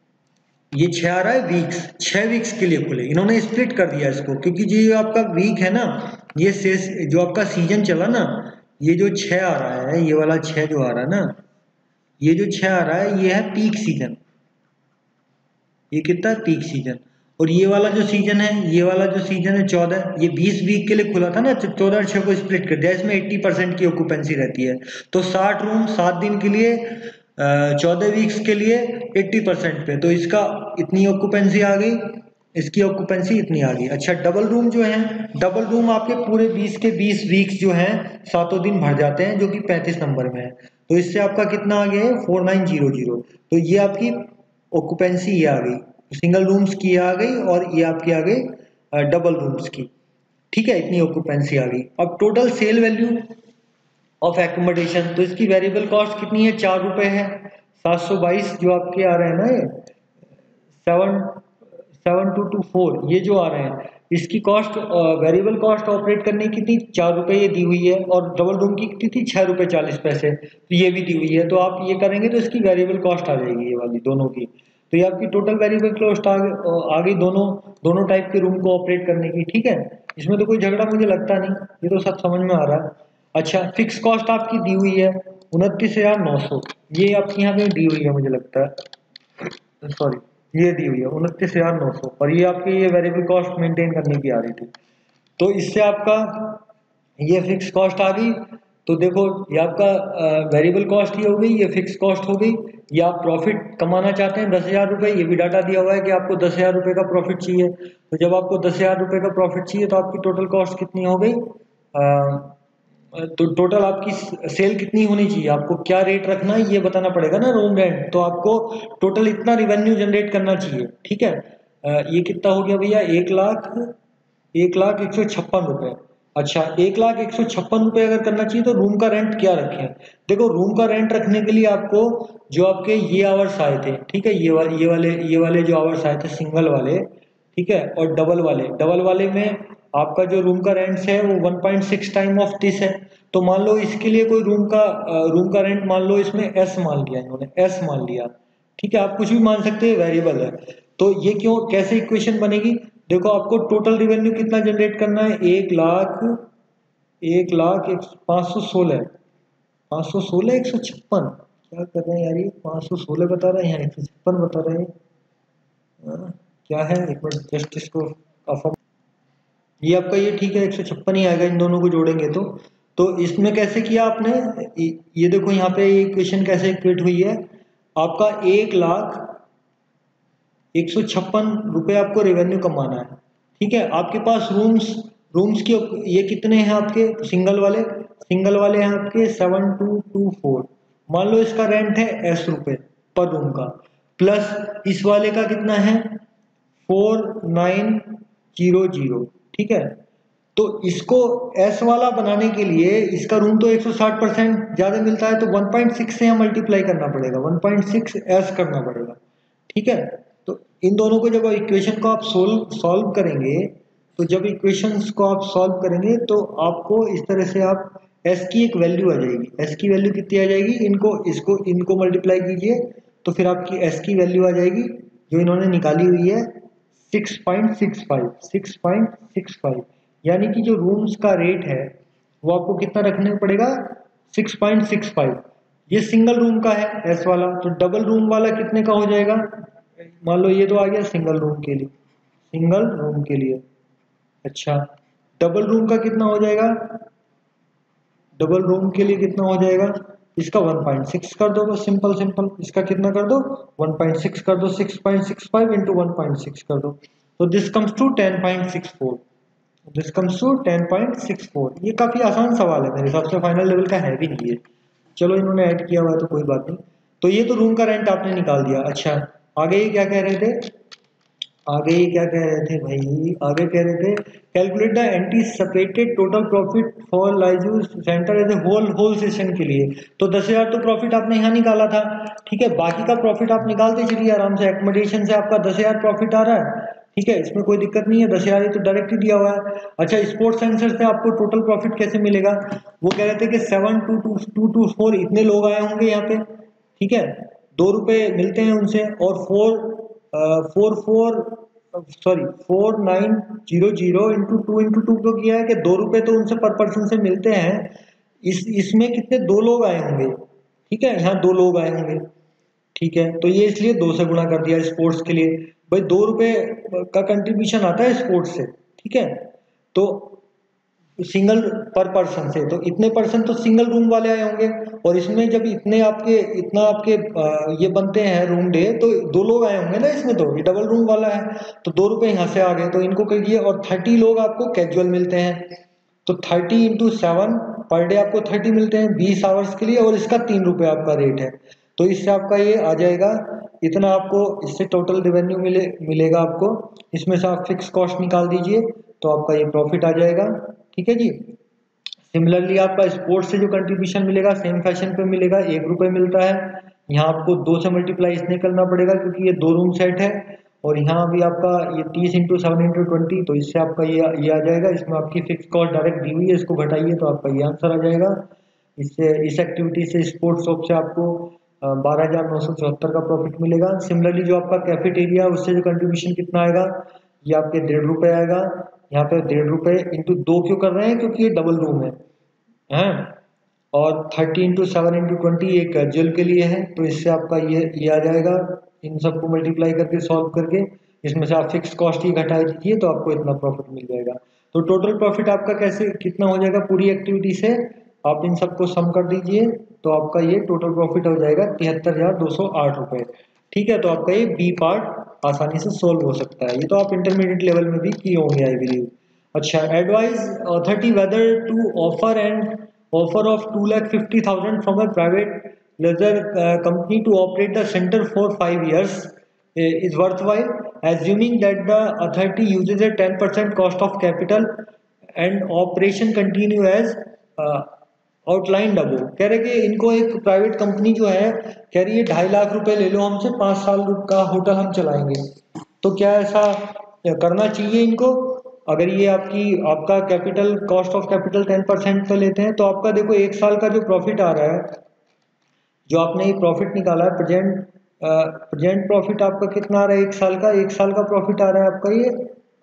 ये छः आ रहा है वीक्स, छः वीक्स के लिए खुले। इन्होंने स्प्लिट कर दिया इसको क्योंकि जो आपका वीक है ना, ये शेष जो आपका सीजन चला ना, ये जो छः आ रहा है, ये वाला छः जो आ रहा है ना, ये जो छः आ रहा है ये है पीक सीजन। ये कितना है, पीक सीजन। और ये वाला जो सीजन है, ये वाला जो सीजन है चौदह, ये बीस वीक के लिए खुला था ना, चौदह छः को स्प्लिट कर दिया, इसमें अस्सी परसेंट की ऑक्यूपेंसी रहती है। तो साठ रूम सात दिन के लिए, चौदह वीक्स के लिए अस्सी परसेंट पे, तो इसका इतनी ऑक्यूपेंसी आ गई, इसकी ऑक्यूपेंसी इतनी आ गई। अच्छा, डबल रूम जो है, डबल रूम आपके पूरे बीस के बीस वीक्स जो हैं सातों दिन भर जाते हैं, जो कि पैंतीस नंबर में है। तो इससे आपका कितना आ गया है, फोर नाइन जीरो जीरो। तो ये आपकी ऑक्यूपेंसी ये आ गई, सिंगल रूम्स की आ गई और ये आपकी आ गई डबल रूम्स की। ठीक है, इतनी ऑक्यूपेंसी आ गई। अब total sale value of accommodation, तो इसकी वेरिएबल कॉस्ट कितनी है, चार रुपए है। सात सौ बाईस जो आपके आ रहे हैं ना, ये seven seven two two four ये जो आ रहे हैं, इसकी कॉस्ट वेरिएबल कॉस्ट ऑपरेट करने की थी चार रुपए ये दी हुई है, और डबल रूम की कितनी थी, छः रुपये चालीस पैसे, तो ये भी दी हुई है। तो आप ये करेंगे तो इसकी वेरिएबल कॉस्ट आ जाएगी ये वाली दोनों की। तो ये आपकी टोटल वेरिएबल कॉस्ट आ गई दोनों दोनों टाइप के रूम को ऑपरेट करने की। ठीक है, इसमें तो कोई झगड़ा मुझे लगता नहीं, ये तो सब समझ में आ रहा है। अच्छा, फिक्स कॉस्ट आपकी दी हुई है उनतीस हजार नौ सौ, ये आपकी यहाँ पे दी हुई है मुझे लगता है, सॉरी ये दी हुई है उनतीस हजार नौ सौ, और ये आपकी ये वेरिएबल कॉस्ट मेंटेन करने की आ रही थी। तो इससे आपका ये फिक्स कॉस्ट आ गई। तो देखो ये आपका वेरिएबल कॉस्ट ये हो गई, ये फिक्स कॉस्ट हो गई। ये आप प्रॉफिट कमाना चाहते हैं दस हजार रुपये, ये भी डाटा दिया हुआ है कि आपको दस हजार रुपये का प्रॉफिट चाहिए। तो जब आपको दस हजार रुपये का प्रॉफिट चाहिए तो आपकी टोटल कॉस्ट कितनी हो गई, तो टोटल आपकी सेल कितनी होनी चाहिए, आपको क्या रेट रखना है ये बताना पड़ेगा ना रूम रेंट। तो आपको टोटल इतना रिवेन्यू जनरेट करना चाहिए, ठीक है। ये कितना हो गया भैया, एक लाख एक लाख एक सौ छप्पन रुपए। अच्छा, एक लाख एक सौ छप्पन रुपए अगर करना चाहिए तो रूम का रेंट क्या रखें। देखो रूम का रेंट रखने के लिए आपको जो आपके ये आवर्स आए थे, ठीक है, ये वाले ये वाले ये वाले जो आवर्स आए थे सिंगल वाले, ठीक है, और डबल वाले डबल वाले में आपका जो रूम का रेंट है वो one point six time of this है। तो मान लो इसके लिए कोई रूम का रूम का रेंट मान लो इसमें एस मान लिया, इन्होंने एस मान लिया, ठीक है, आप कुछ भी मान सकते हैं, वेरिएबल है। तो ये क्यों, कैसे इक्वेशन बनेगी, देखो आपको टोटल रिवेन्यू कितना जनरेट करना है, एक लाख एक लाख एक पाँच सौ सोलह पाँच सौ सोलह एक सौ छप्पन क्या कर रहे हैं यार, ये पाँच सौ सोलह बता रहे हैं यहाँ एक सौ छप्पन बता रहे हैं, आ, क्या है, एक मिनट जस्ट इसको कंफर्म। ये आपका ये ठीक है, एक सौ छप्पन ही आएगा इन दोनों को जोड़ेंगे तो। तो इसमें कैसे किया आपने, ये देखो यहाँ पे ये इक्वेशन कैसे इक्वेट हुई है, आपका एक लाख एक सौ छप्पन रुपए आपको रेवेन्यू कमाना है, ठीक है। आपके पास रूम्स रूम्स की ये कितने हैं आपके, सिंगल वाले सिंगल वाले हैं आपके सेवन टू टू फोर, मान लो इसका रेंट है एस रुपए पर रूम का, प्लस इस वाले का कितना है फोर नाइन जीरो जीरो, ठीक है। तो इसको एस वाला बनाने के लिए इसका रूम तो एक सौ साठ परसेंट ज्यादा मिलता है, तो वन पॉइंट सिक्स से यहाँ मल्टीप्लाई करना पड़ेगा, वन पॉइंट सिक्स एस करना पड़ेगा, ठीक है। तो इन दोनों को जब इक्वेशन को आप सोल्व सॉल्व करेंगे, तो जब इक्वेशंस को आप सॉल्व करेंगे तो आपको इस तरह से आप एस की एक वैल्यू आ जाएगी, एस की वैल्यू कितनी आ जाएगी, इनको इसको इनको मल्टीप्लाई कीजिए तो फिर आपकी एस की वैल्यू आ जाएगी जो इन्होंने निकाली हुई है six point six five six point six five, यानी कि जो रूम्स का रेट है वो आपको कितना रखने पड़ेगा सिक्स पॉइंट सिक्स फाइव। ये सिंगल रूम का है एस वाला, तो डबल रूम वाला कितने का हो जाएगा, मान लो ये तो आ गया सिंगल रूम के लिए सिंगल रूम के लिए अच्छा, डबल रूम का कितना हो जाएगा, डबल रूम के लिए कितना हो जाएगा, इसका वन पॉइंट सिक्स कर दो बस, सिंपल सिंपल, इसका कितना कर दो वन पॉइंट सिक्स कर दो, six point six five into one point six कर दो, तो this comes to ten point six four, this comes to ten point six four. ये काफी आसान सवाल है, मेरे हिसाब से फाइनल लेवल का है भी नहीं है, चलो इन्होंने ऐड किया हुआ है तो कोई बात नहीं। तो ये तो रूम का रेंट आपने निकाल दिया। अच्छा, आगे ये क्या कह रहे थे, आगे ये क्या कह रहे थे भाई, आगे कह रहे थे calculate the anticipated total profit for leisure centre as a whole whole session के लिए। तो दस हजार तो प्रॉफिट आपने यहाँ निकाला था, ठीक है, बाकी का प्रॉफिट आप निकालते चलिए आराम से, एकोमोडेशन से आपका दस हजार प्रॉफिट आ रहा है, ठीक है, इसमें कोई दिक्कत नहीं है, दस हजार तो डायरेक्ट ही दिया हुआ है। अच्छा, स्पोर्ट्स सेंसर से आपको टोटल प्रॉफिट कैसे मिलेगा, वो कह रहे थे कि seven two two two two four इतने लोग आए होंगे यहाँ पे, ठीक है, दो रुपए मिलते हैं उनसे, और four four four sorry four nine zero zero into two into two को किया है कि दो रुपए तो उनसे पर पर्सन से मिलते हैं, इस इसमें कितने दो लोग आए होंगे, ठीक है, यहाँ दो लोग आए होंगे, ठीक है, तो ये इसलिए दो से गुणा कर दिया स्पोर्ट्स के लिए, भाई दो रुपए का कंट्रीब्यूशन आता है स्पोर्ट्स से, ठीक है, तो सिंगल पर पर्सन से, तो इतने पर्सन तो सिंगल रूम वाले आए होंगे, और इसमें जब इतने आपके इतना आपके ये बनते हैं रूम डे, तो दो लोग आए होंगे ना इसमें, तो ये डबल रूम वाला है, तो दो रुपए यहाँ से आ गए, तो इनको करिए, और थर्टी लोग आपको कैजुअल मिलते हैं, तो thirty into seven per day आपको थर्टी मिलते हैं बीस आवर्स के लिए, और इसका तीन रुपये आपका रेट है, तो इससे आपका ये आ जाएगा इतना, आपको इससे टोटल रेवेन्यू मिले मिलेगा आपको, इसमें से आप फिक्स कॉस्ट निकाल दीजिए तो आपका ये प्रॉफिट आ जाएगा, ठीक है जी। सिमिलरली आपका स्पोर्ट्स से जो कंट्रीब्यूशन मिलेगा सेम फैशन पे मिलेगा, एक रुपये मिलता है, यहाँ आपको दो से मल्टीप्लाई इसने करना पड़ेगा क्योंकि ये दो रूम सेट है, और यहाँ भी आपका ये तीस इंटू सेवन इंटू ट्वेंटी, तो इससे आपका ये ये आ जाएगा, इसमें आपकी फिक्स कॉस्ट डायरेक्ट दी हुई है, इसको घटाइए तो आपका ये आंसर आ जाएगा। इससे इस एक्टिविटी से स्पोर्ट्स शॉप से आपको बारह हजार नौ सौ चौहत्तर का प्रॉफिट मिलेगा। सिमिलरली जो आपका कैफेटेरिया उससे जो कंट्रीब्यूशन कितना आएगा, ये आपके डेढ़ रुपये आएगा, यहाँ पे डेढ़ रुपये इंटू दो क्यों कर रहे हैं क्योंकि ये डबल रूम है, हैं, और thirty into seven into twenty एक कैजुअल के लिए है, तो इससे आपका ये ये आ जाएगा, इन सबको मल्टीप्लाई करके सॉल्व करके इसमें से आप फिक्स कॉस्ट ही घटा दीजिए तो आपको इतना प्रॉफिट मिल जाएगा। तो टोटल प्रॉफिट आपका कैसे कितना हो जाएगा, पूरी एक्टिविटी से आप इन सबको सम कर दीजिए तो आपका ये टोटल प्रॉफिट हो जाएगा तिहत्तर हजार दो सौ आठ रुपये, ठीक है। तो आपका ये बी पार्ट आसानी से सोल्व हो सकता है, ये तो आप इंटरमीडिएट लेवल में भी किए होंगे आई बिलीव। अच्छा, advise authority whether to offer and offer of two lakh fifty thousand from a private leisure uh, company to operate the center for five years uh, is worthwhile, assuming that the authority uses a ten percent cost of capital and operation continue as uh, outline above. कह रहे कि इनको एक प्राइवेट कंपनी जो है कह रही है ढाई लाख रुपए ले लो हमसे, पाँच साल का होटल हम चलाएंगे। तो क्या ऐसा करना चाहिए इनको? अगर ये आपकी आपका capital cost of capital ten percent पे लेते हैं तो आपका देखो एक साल का जो प्रॉफिट आ रहा है, जो आपने ये प्रॉफिट निकाला है प्रेजेंट प्रेजेंट प्रॉफिट आपका कितना आ रहा है एक साल का? एक साल का प्रॉफिट आ रहा है आपका ये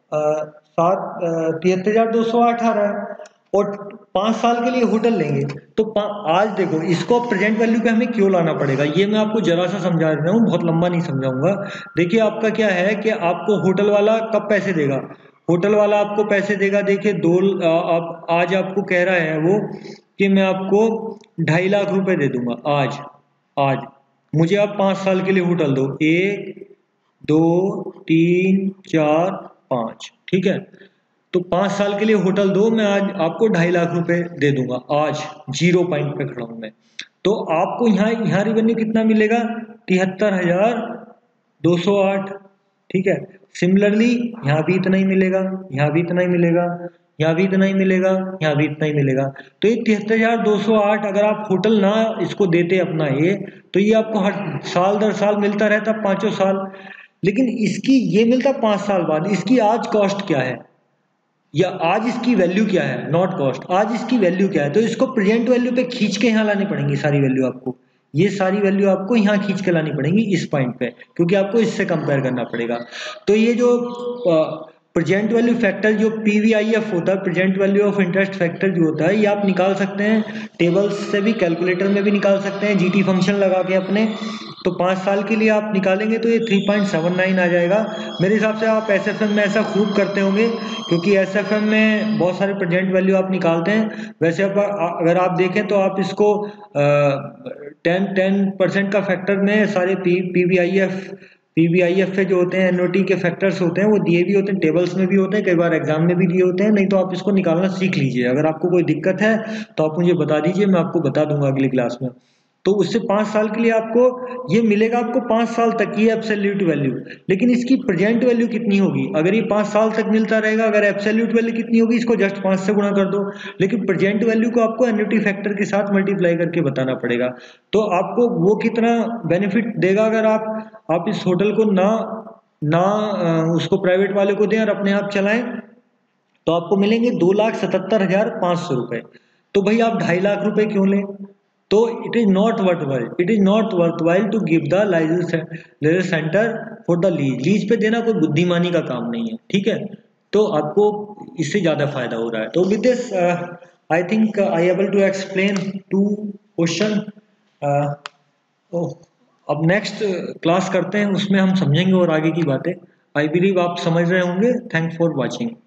सात तिहत्तर हजार दो सौ आठ आ रहा है, और पाँच साल के लिए होटल लेंगे तो आज देखो इसको प्रेजेंट वैल्यू पे हमें क्यों लाना पड़ेगा, ये मैं आपको जरा सा समझा रहा हूँ, बहुत लंबा नहीं समझाऊंगा। देखिए आपका क्या है कि आपको होटल वाला कब पैसे देगा? होटल वाला आपको पैसे देगा, देखिए दो आप आज आपको कह रहा है वो कि मैं आपको ढाई लाख रुपए दे दूंगा आज आज मुझे आप पाँच साल के लिए होटल दो, एक दो तीन चार पाँच, ठीक है। तो पाँच साल के लिए होटल दो, मैं आज आपको ढाई लाख रुपए दे दूंगा आज जीरो पॉइंट पे खड़ा हूं मैं। तो आपको यहाँ यहाँ रिवेन्यू कितना मिलेगा? तिहत्तर हजार दो सौ आठ, ठीक है। सिमिलरली यहाँ भी इतना ही मिलेगा, यहाँ भी इतना ही मिलेगा, यहाँ भी इतना ही मिलेगा, यहाँ भी इतना ही मिलेगा। तो ये तिहत्तर हजार दो सौ आठ अगर आप होटल ना इसको देते अपना ये, तो ये आपको हर साल दर साल मिलता रहता पाँचों साल, लेकिन इसकी ये मिलता पाँच साल बाद। इसकी आज कॉस्ट क्या है या आज इसकी वैल्यू क्या है? नॉट कॉस्ट, आज इसकी वैल्यू क्या है? तो इसको प्रेजेंट वैल्यू पे खींच के यहाँ लानी पड़ेंगी सारी वैल्यू आपको, ये सारी वैल्यू आपको यहाँ खींच के लानी पड़ेंगी इस पॉइंट पे, क्योंकि आपको इससे कंपेयर करना पड़ेगा। तो ये जो प्रेजेंट वैल्यू फैक्टर जो पीवीआईएफ होता है, present value of interest factor जो होता है, ये आप निकाल सकते हैं टेबल्स से भी, कैलकुलेटर में भी निकाल सकते हैं जीटी फंक्शन लगा के अपने। तो पाँच साल के लिए आप निकालेंगे तो ये थ्री पॉइंट सेवन नाइन आ जाएगा। मेरे हिसाब से आप एसएफएम में ऐसा खूब करते होंगे, क्योंकि एसएफएम में बहुत सारे प्रेजेंट वैल्यू आप निकालते हैं। वैसे आप अगर आप देखें तो आप इसको टेन टेन परसेंट का फैक्टर में सारे पी पीवीआईएफ पीवीआईएफ जो होते हैं एनओटी के फैक्टर्स होते हैं वो दिए भी होते हैं, टेबल्स में भी होते हैं, कई बार एग्जाम में भी दिए होते हैं। नहीं तो आप इसको निकालना सीख लीजिए। अगर आपको कोई दिक्कत है तो आप मुझे बता दीजिए, मैं आपको बता दूंगा अगली क्लास में। तो उससे पाँच साल के लिए आपको ये मिलेगा, आपको पाँच साल तक ये एब्सोल्यूट वैल्यू। लेकिन इसकी प्रेजेंट वैल्यू कितनी होगी अगर ये पाँच साल तक मिलता रहेगा? अगर एब्सोल्यूट वैल्यू कितनी होगी, इसको जस्ट पाँच से गुणा कर दो। लेकिन प्रेजेंट वैल्यू को आपको एन्युटी फैक्टर के साथ मल्टीप्लाई करके बताना पड़ेगा। तो आपको वो कितना बेनिफिट देगा अगर आप आप इस होटल को ना ना उसको प्राइवेट वाले को दें और अपने आप चलाएं, तो आपको मिलेंगे दो लाख सतहत्तर हजार पाँच सौ रुपए। तो भाई आप ढाई लाख रुपए क्यों लें? तो it is not worthwhile, it is not worthwhile to give the leisure centre for the lease. Lease पे देना कोई बुद्धिमानी का काम नहीं है, ठीक है। तो आपको इससे ज्यादा फायदा हो रहा है। तो with this I think I able to explain to question. अब नेक्स्ट क्लास करते हैं, उसमें हम समझेंगे और आगे की बातें। आई बिलीव आप समझ रहे होंगे। Thanks for watching.